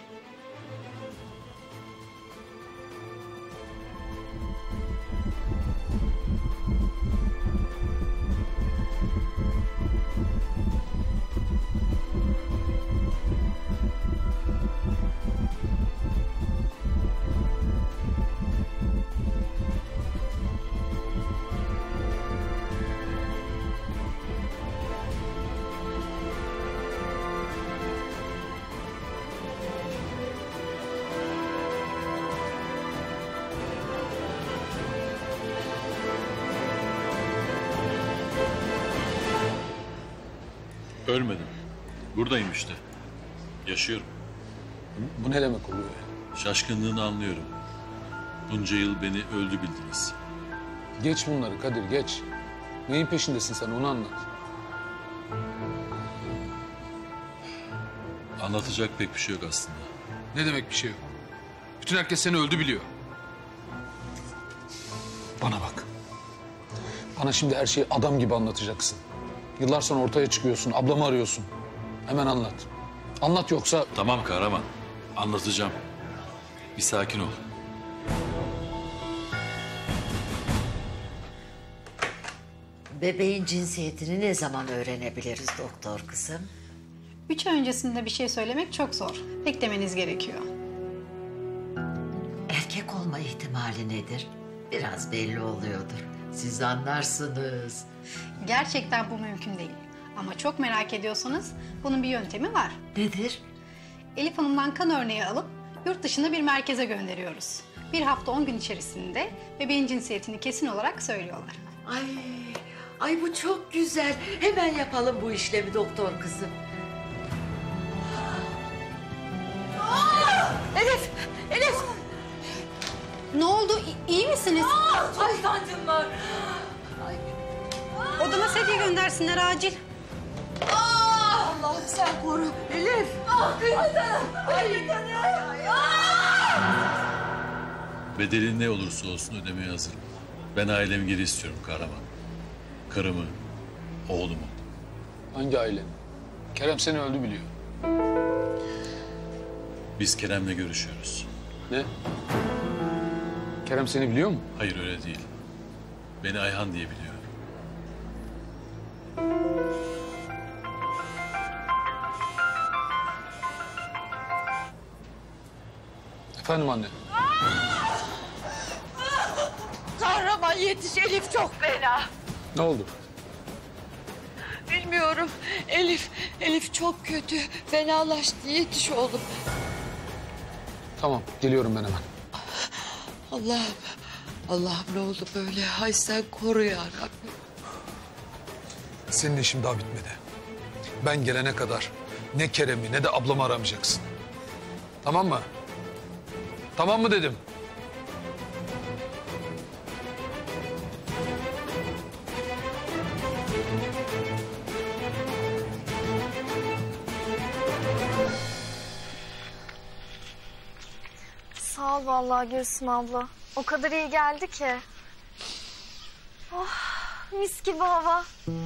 Ölmedim. Buradayım işte. Yaşıyorum. Bu ne demek oluyor ya? Şaşkınlığını anlıyorum. Bunca yıl beni öldü bildiniz. Geç bunları Kadir, geç. Neyin peşindesin sen, onu anlat. Anlatacak pek bir şey yok aslında. Ne demek bir şey yok? Bütün herkes seni öldü biliyor. Bana bak. Bana şimdi her şeyi adam gibi anlatacaksın. Yıllar sonra ortaya çıkıyorsun, ablamı arıyorsun. Hemen anlat. Anlat yoksa... Tamam kahraman, anlatacağım. Bir sakin ol. Bebeğin cinsiyetini ne zaman öğrenebiliriz doktor kızım? Üç ay öncesinde bir şey söylemek çok zor. Beklemeniz gerekiyor. Erkek olma ihtimali nedir? Biraz belli oluyordur. Siz anlarsınız. Gerçekten bu mümkün değil. Ama çok merak ediyorsanız bunun bir yöntemi var. Nedir? Elif Hanım'dan kan örneği alıp yurt dışında bir merkeze gönderiyoruz. Bir hafta on gün içerisinde bebeğin cinsiyetini kesin olarak söylüyorlar. Ay, ay bu çok güzel. Hemen yapalım bu işlemi doktor kızım. Elif! Elif! Ne oldu? İ- iyi misiniz? Çok sancım var. Odama sedye göndersinler acil. Allah'ım sen koru. Elif! Ah Kıymet Hanım! Kıymet Hanım! Bedeli ne olursa olsun ödemeye hazırım. Ben ailemi geri istiyorum kahraman. Karımı, oğlumu. Hangi aile? Kerem seni öldü biliyor. Biz Kerem'le görüşüyoruz. Ne? Kerem seni biliyor mu? Hayır öyle değil. Beni Ayhan diye biliyor. Efendim anne. Kahraman yetiş, Elif çok fena. Ne oldu? Bilmiyorum. Elif, Elif çok kötü. Fenalaştı. Yetiş oğlum. Tamam, geliyorum ben hemen. Allah'ım, Allah'ım ne oldu böyle? Hay sen koru ya Rabbim. Senin işin daha bitmedi. Ben gelene kadar ne Kerem'i ne de ablamı aramayacaksın. Tamam mı? Tamam mı dedim? Sağ ol vallahi Gülsüm abla. O kadar iyi geldi ki. Oh, mis gibi hava.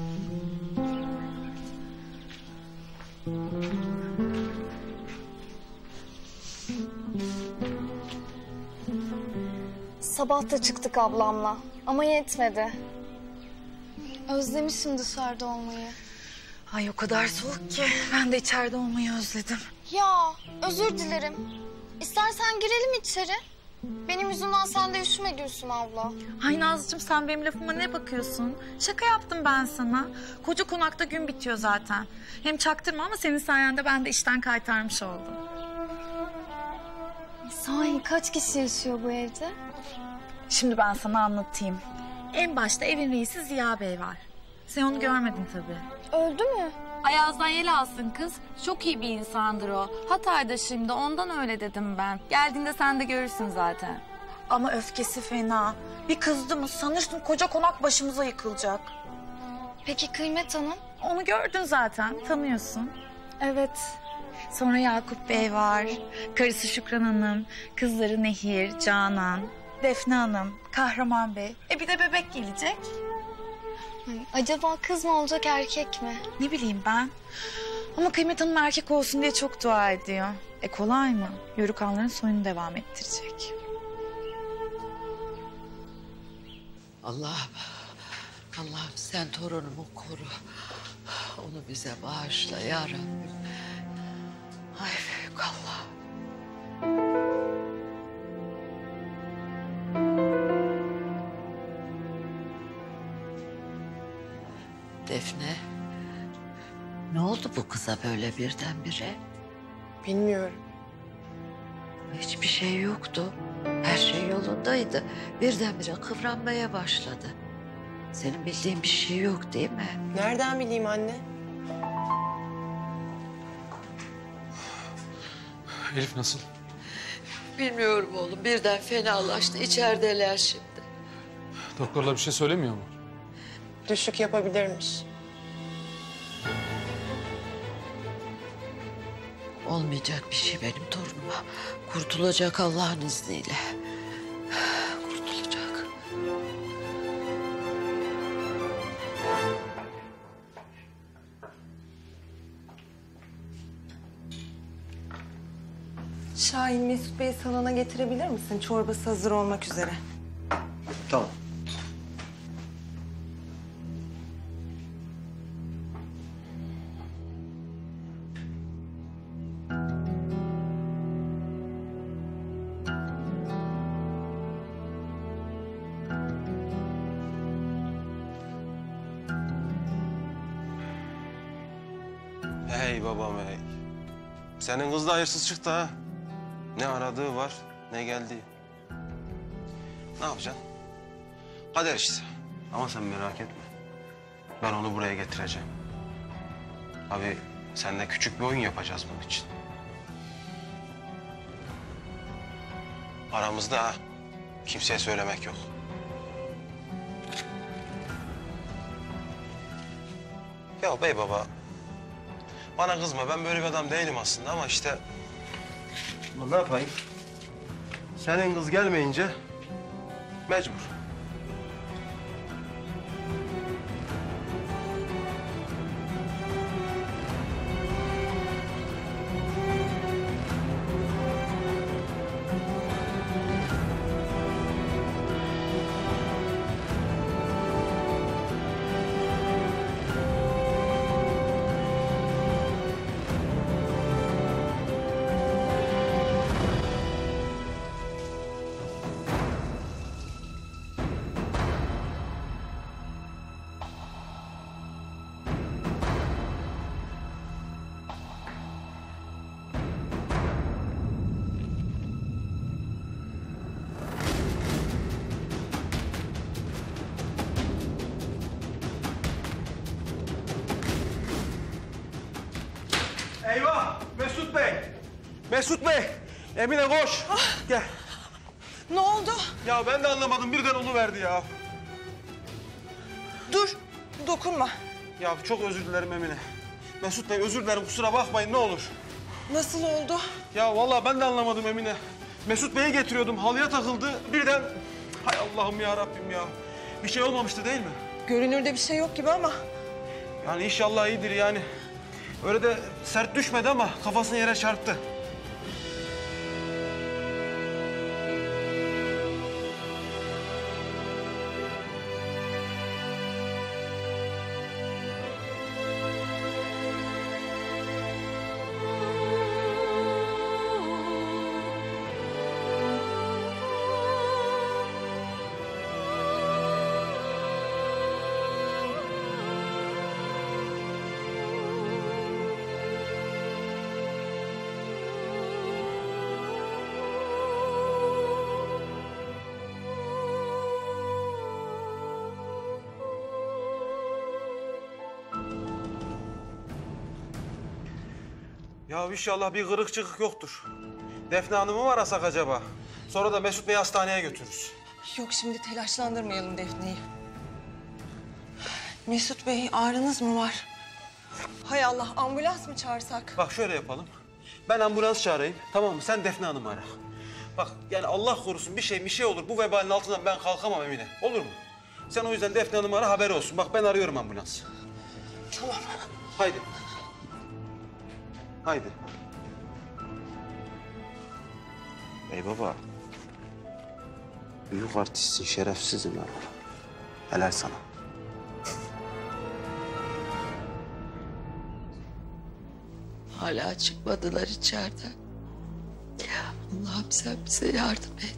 Sabah da çıktık ablamla ama yetmedi. Özlemişim dışarıda olmayı. Ay o kadar soğuk ki ben de içeride olmayı özledim. Ya özür dilerim. İstersen girelim içeri. Benim yüzümden sen de üşüme Gülsüm abla. Ay Nazlıcığım sen benim lafıma ne bakıyorsun? Şaka yaptım ben sana. Koca konakta gün bitiyor zaten. Hem çaktırma ama senin sayende ben de işten kaytarmış oldum. Sahi kaç kişi yaşıyor bu evde? Şimdi ben sana anlatayım. En başta evin reisi Ziya Bey var. Sen onu görmedin tabii. Öldü mü? Ayaz'dan yel alsın kız. Çok iyi bir insandır o. Hatay'da şimdi ondan öyle dedim ben. Geldiğinde sen de görürsün zaten. Ama öfkesi fena. Bir kızdı mı sanırsın koca konak başımıza yıkılacak. Peki Kıymet Hanım? Onu gördün zaten, tanıyorsun. Evet. Sonra Yakup Bey var, karısı Şükran Hanım, kızları Nehir, Canan, Defne Hanım, Kahraman Bey. E bir de bebek gelecek. Acaba kız mı olacak erkek mi? Ne bileyim ben. Ama Kıymet Hanım erkek olsun diye çok dua ediyor. E kolay mı? Yörük Hanların soyunu devam ettirecek. Allah'ım, Allah'ım sen torunumu koru. Onu bize bağışla ya Rabbim. Ay büyük Allah. Defne, ne oldu bu kıza böyle birdenbire? Bilmiyorum. Hiçbir şey yoktu. Her şey yolundaydı. Birdenbire kıvranmaya başladı. Senin bildiğin bir şey yok değil mi? Nereden bileyim anne? Elif nasıl? Bilmiyorum oğlum. Birden fenalaştı. İçerideler şimdi. Doktorlar bir şey söylemiyor mu? Düşük yapabilirmiş. Olmayacak bir şey benim torunuma. Kurtulacak Allah'ın izniyle. Kurtulacak. Şahin, Mesut Bey'i salona getirebilir misin? Çorbası hazır olmak üzere. Tamam. Hey babam hey. Senin kız da hayırsız çıktı ha. Ne aradığı var, ne geldiği. Ne yapacaksın? Kader işte. Ama sen merak etme. Ben onu buraya getireceğim. Abi seninle küçük bir oyun yapacağız bunun için. Aramızda ha. Kimseye söylemek yok. Ya bey baba, bana kızma, ben böyle bir adam değilim aslında ama işte... Ama ne yapayım? Senin kız gelmeyince mecbur. Eyvah! Mesut Bey! Mesut Bey! Emine koş! Gel. Ne oldu? Ya ben de anlamadım, birden oluverdi ya. Dur, dokunma. Ya çok özür dilerim Emine. Mesut Bey özür dilerim, kusura bakmayın ne olur. Nasıl oldu? Ya vallahi ben de anlamadım Emine. Mesut Bey'e getiriyordum. Halıya takıldı. Birden... Hay Allah'ım ya Rabbim ya. Bir şey olmamıştı değil mi? Görünürde bir şey yok gibi ama. Yani inşallah iyidir yani. Öyle de sert düşmedi ama kafasını yere çarptı. Ya inşallah bir kırık çıkık yoktur. Defne Hanım'ı mı arasak acaba? Sonra da Mesut Bey'i hastaneye götürürüz. Yok şimdi telaşlandırmayalım Defne'yi. Mesut Bey ağrınız mı var? Hay Allah ambulans mı çağırsak? Bak şöyle yapalım. Ben ambulans çağırayım, tamam mı? Sen Defne Hanım'ı ara. Bak yani Allah korusun bir şey bir şey olur. Bu vebalin altından ben kalkamam Emine. Olur mu? Sen o yüzden Defne Hanım'ı ara, haberi olsun. Bak ben arıyorum ambulans. Tamam. Haydi. Haydi. Bey baba. Büyük artistsin, şerefsizim ya. Helal sana. Hala çıkmadılar içeriden. Allah'ım sen bize yardım et.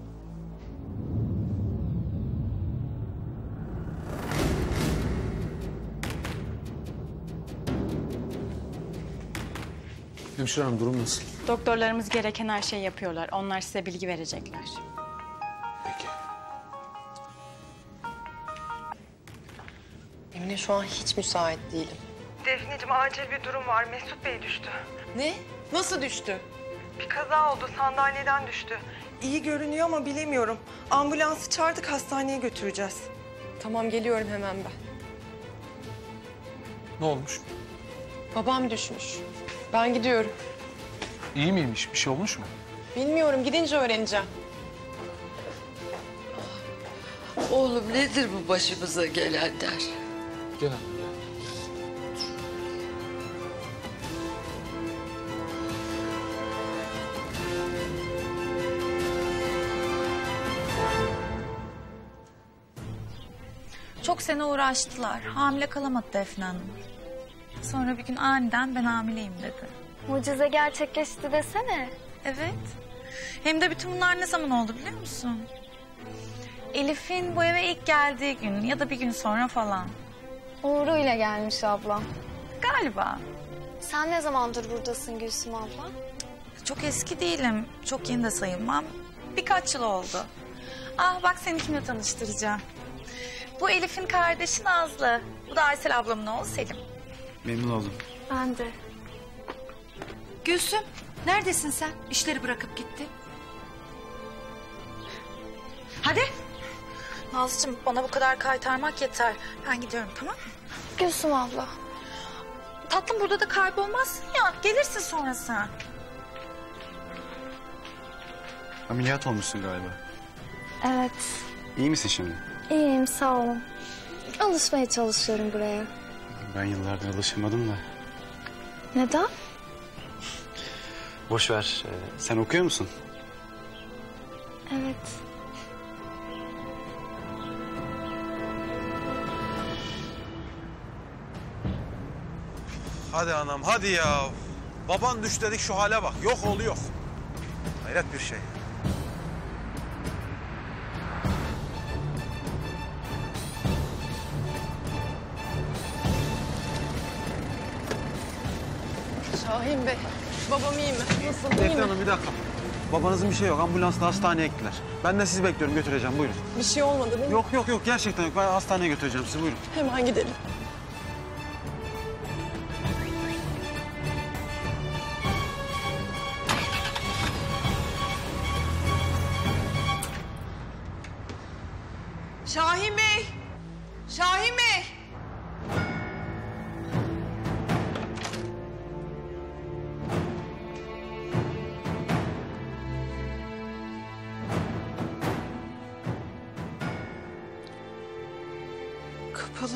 Hemşire hanım durum nasıl? Doktorlarımız gereken her şeyi yapıyorlar. Onlar size bilgi verecekler. Peki. Emine şu an hiç müsait değilim. Defneciğim acil bir durum var. Mesut Bey düştü. Ne? Nasıl düştü? Bir kaza oldu. Sandalyeden düştü. İyi görünüyor ama bilemiyorum. Ambulansı çağırdık, hastaneye götüreceğiz. Tamam geliyorum hemen ben. Ne olmuş? Babam düşmüş. Ben gidiyorum. İyi miymiş? Bir şey olmuş mu? Bilmiyorum, gidince öğreneceğim. Oğlum nedir bu başımıza gelenler? Gel anne. Çok sene uğraştılar. Hamile kalamadı Defne Hanım. Sonra bir gün aniden ben hamileyim dedi. Mucize gerçekleşti desene. Evet. Hem de bütün bunlar ne zaman oldu biliyor musun? Elif'in bu eve ilk geldiği gün ya da bir gün sonra falan. Uğur'u ile gelmiş ablam. Galiba. Sen ne zamandır buradasın Gülsüm abla? Çok eski değilim. Çok yeni de sayılmam. Birkaç yıl oldu. Ah bak seni kimle tanıştıracağım. Bu Elif'in kardeşi Nazlı. Bu da Aysel ablamın oğlu Selim. Memnun oldum. Ben de. Gülsüm, neredesin sen? İşleri bırakıp gitti. Hadi. Nazlıcığım bana bu kadar kaytarmak yeter. Ben gidiyorum tamam mı? Gülsüm abla. Tatlım burada da kaybolmazsın ya. Gelirsin sonra sen. Ameliyat olmuşsun galiba. Evet. İyi misin şimdi? İyiyim sağ olun. Alışmaya çalışıyorum buraya. Ben yıllardır alışamadım da. Neden? Boş ver. Ee, sen okuyor musun? Evet. Hadi anam hadi ya. Baban düş dedik şu hale bak. Yok oğlu yok. Hayret bir şey. Şahin Bey, babam iyi mi? Nasıl, iyi Defne mi? Hanım bir dakika. Babanızın bir şey yok. Ambulansla hastaneye gittiler. Ben de sizi bekliyorum. Götüreceğim. Buyurun. Bir şey olmadı değil mi? Yok yok yok. Gerçekten yok. Ben hastaneye götüreceğim sizi. Buyurun. Hemen gidelim. Şahin Bey! Şahin Bey! kapalı.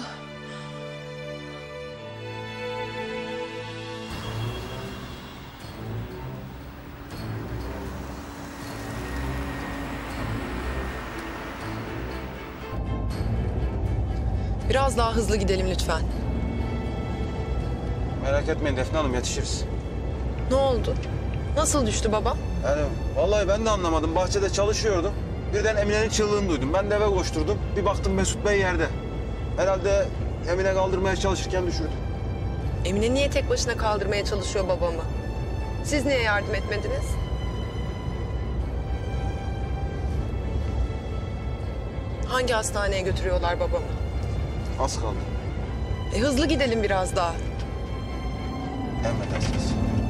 Biraz daha hızlı gidelim lütfen. Merak etmeyin Defne Hanım, yetişiriz. Ne oldu? Nasıl düştü baba? Yani vallahi ben de anlamadım. Bahçede çalışıyordum. Birden Emine'nin çığlığını duydum. Ben de eve koşturdum. Bir baktım Mesut Bey yerde. Herhalde Emine kaldırmaya çalışırken düşürdü. Emine niye tek başına kaldırmaya çalışıyor babamı? Siz niye yardım etmediniz? Hangi hastaneye götürüyorlar babamı? Az kaldı. E, hızlı gidelim biraz daha. Emredersiniz.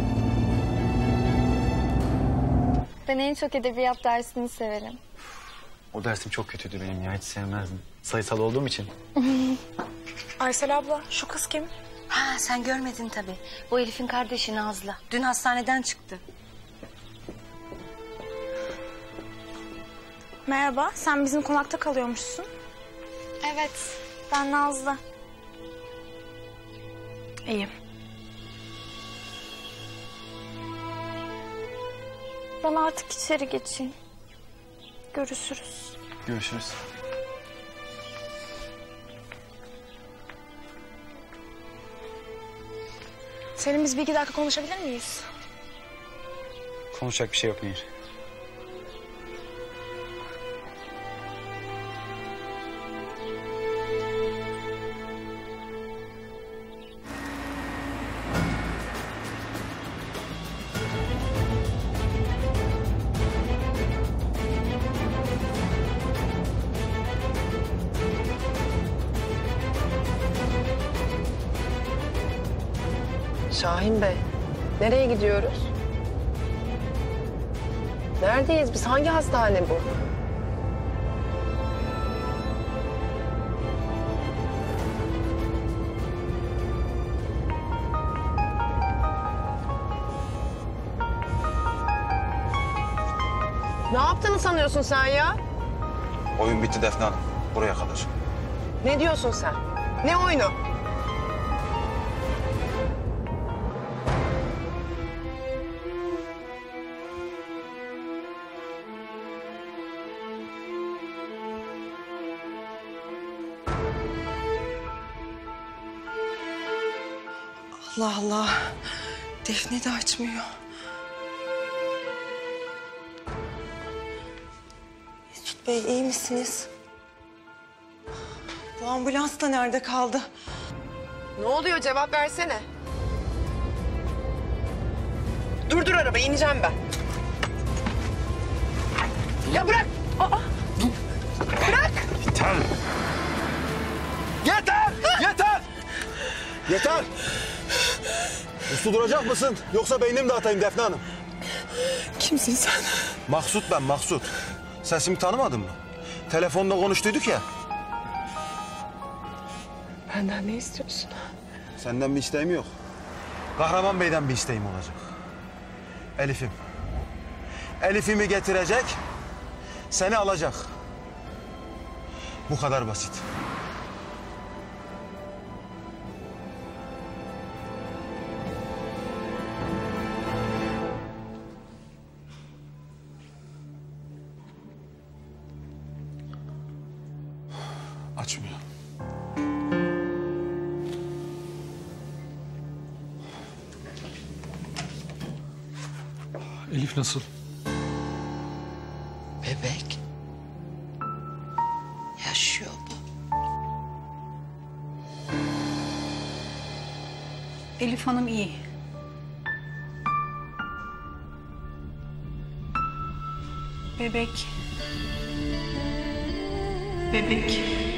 Ben en çok edebiyat dersini severim. O dersim çok kötüydü benim ya, hiç sevmezdim. Sayısal olduğum için. Aysel abla, şu kız kim? Ha, sen görmedin tabii. Bu Elif'in kardeşi Nazlı. Dün hastaneden çıktı. Merhaba, sen bizim konakta kalıyormuşsun. Evet, ben Nazlı. İyiyim. Ben artık içeri geçeyim. Görüşürüz. Görüşürüz. Senin biz bir iki dakika konuşabilir miyiz? Konuşacak bir şey yok Nehir. Şahin Bey, nereye gidiyoruz? Neredeyiz biz? Hangi hastane bu? Ne yaptığını sanıyorsun sen ya? Oyun bitti Defne Hanım. Buraya kadar. Ne diyorsun sen? Ne oyunu? Allah Allah. Defne de açmıyor. Mesut Bey, iyi misiniz? Bu ambulans da nerede kaldı? Ne oluyor? Cevap versene. Durdur arabayı, ineceğim ben. Ya bırak! Aa! Bırak! Yeter! Yeter! Yeter! Yeter! Uslu duracak mısın? Yoksa beynimi dağıtayım Defne Hanım. Kimsin sen? Maksut ben, Maksut. Sesimi tanımadın mı? Telefonda konuştuyduk ya. Benden ne istiyorsun? Senden bir isteğim yok. Kahraman Bey'den bir isteğim olacak. Elif'im. Elif'imi getirecek, seni alacak. Bu kadar basit. Açmıyor. Elif nasıl? Bebek. Yaşıyor bu. Elif Hanım iyi. Bebek. Bebek.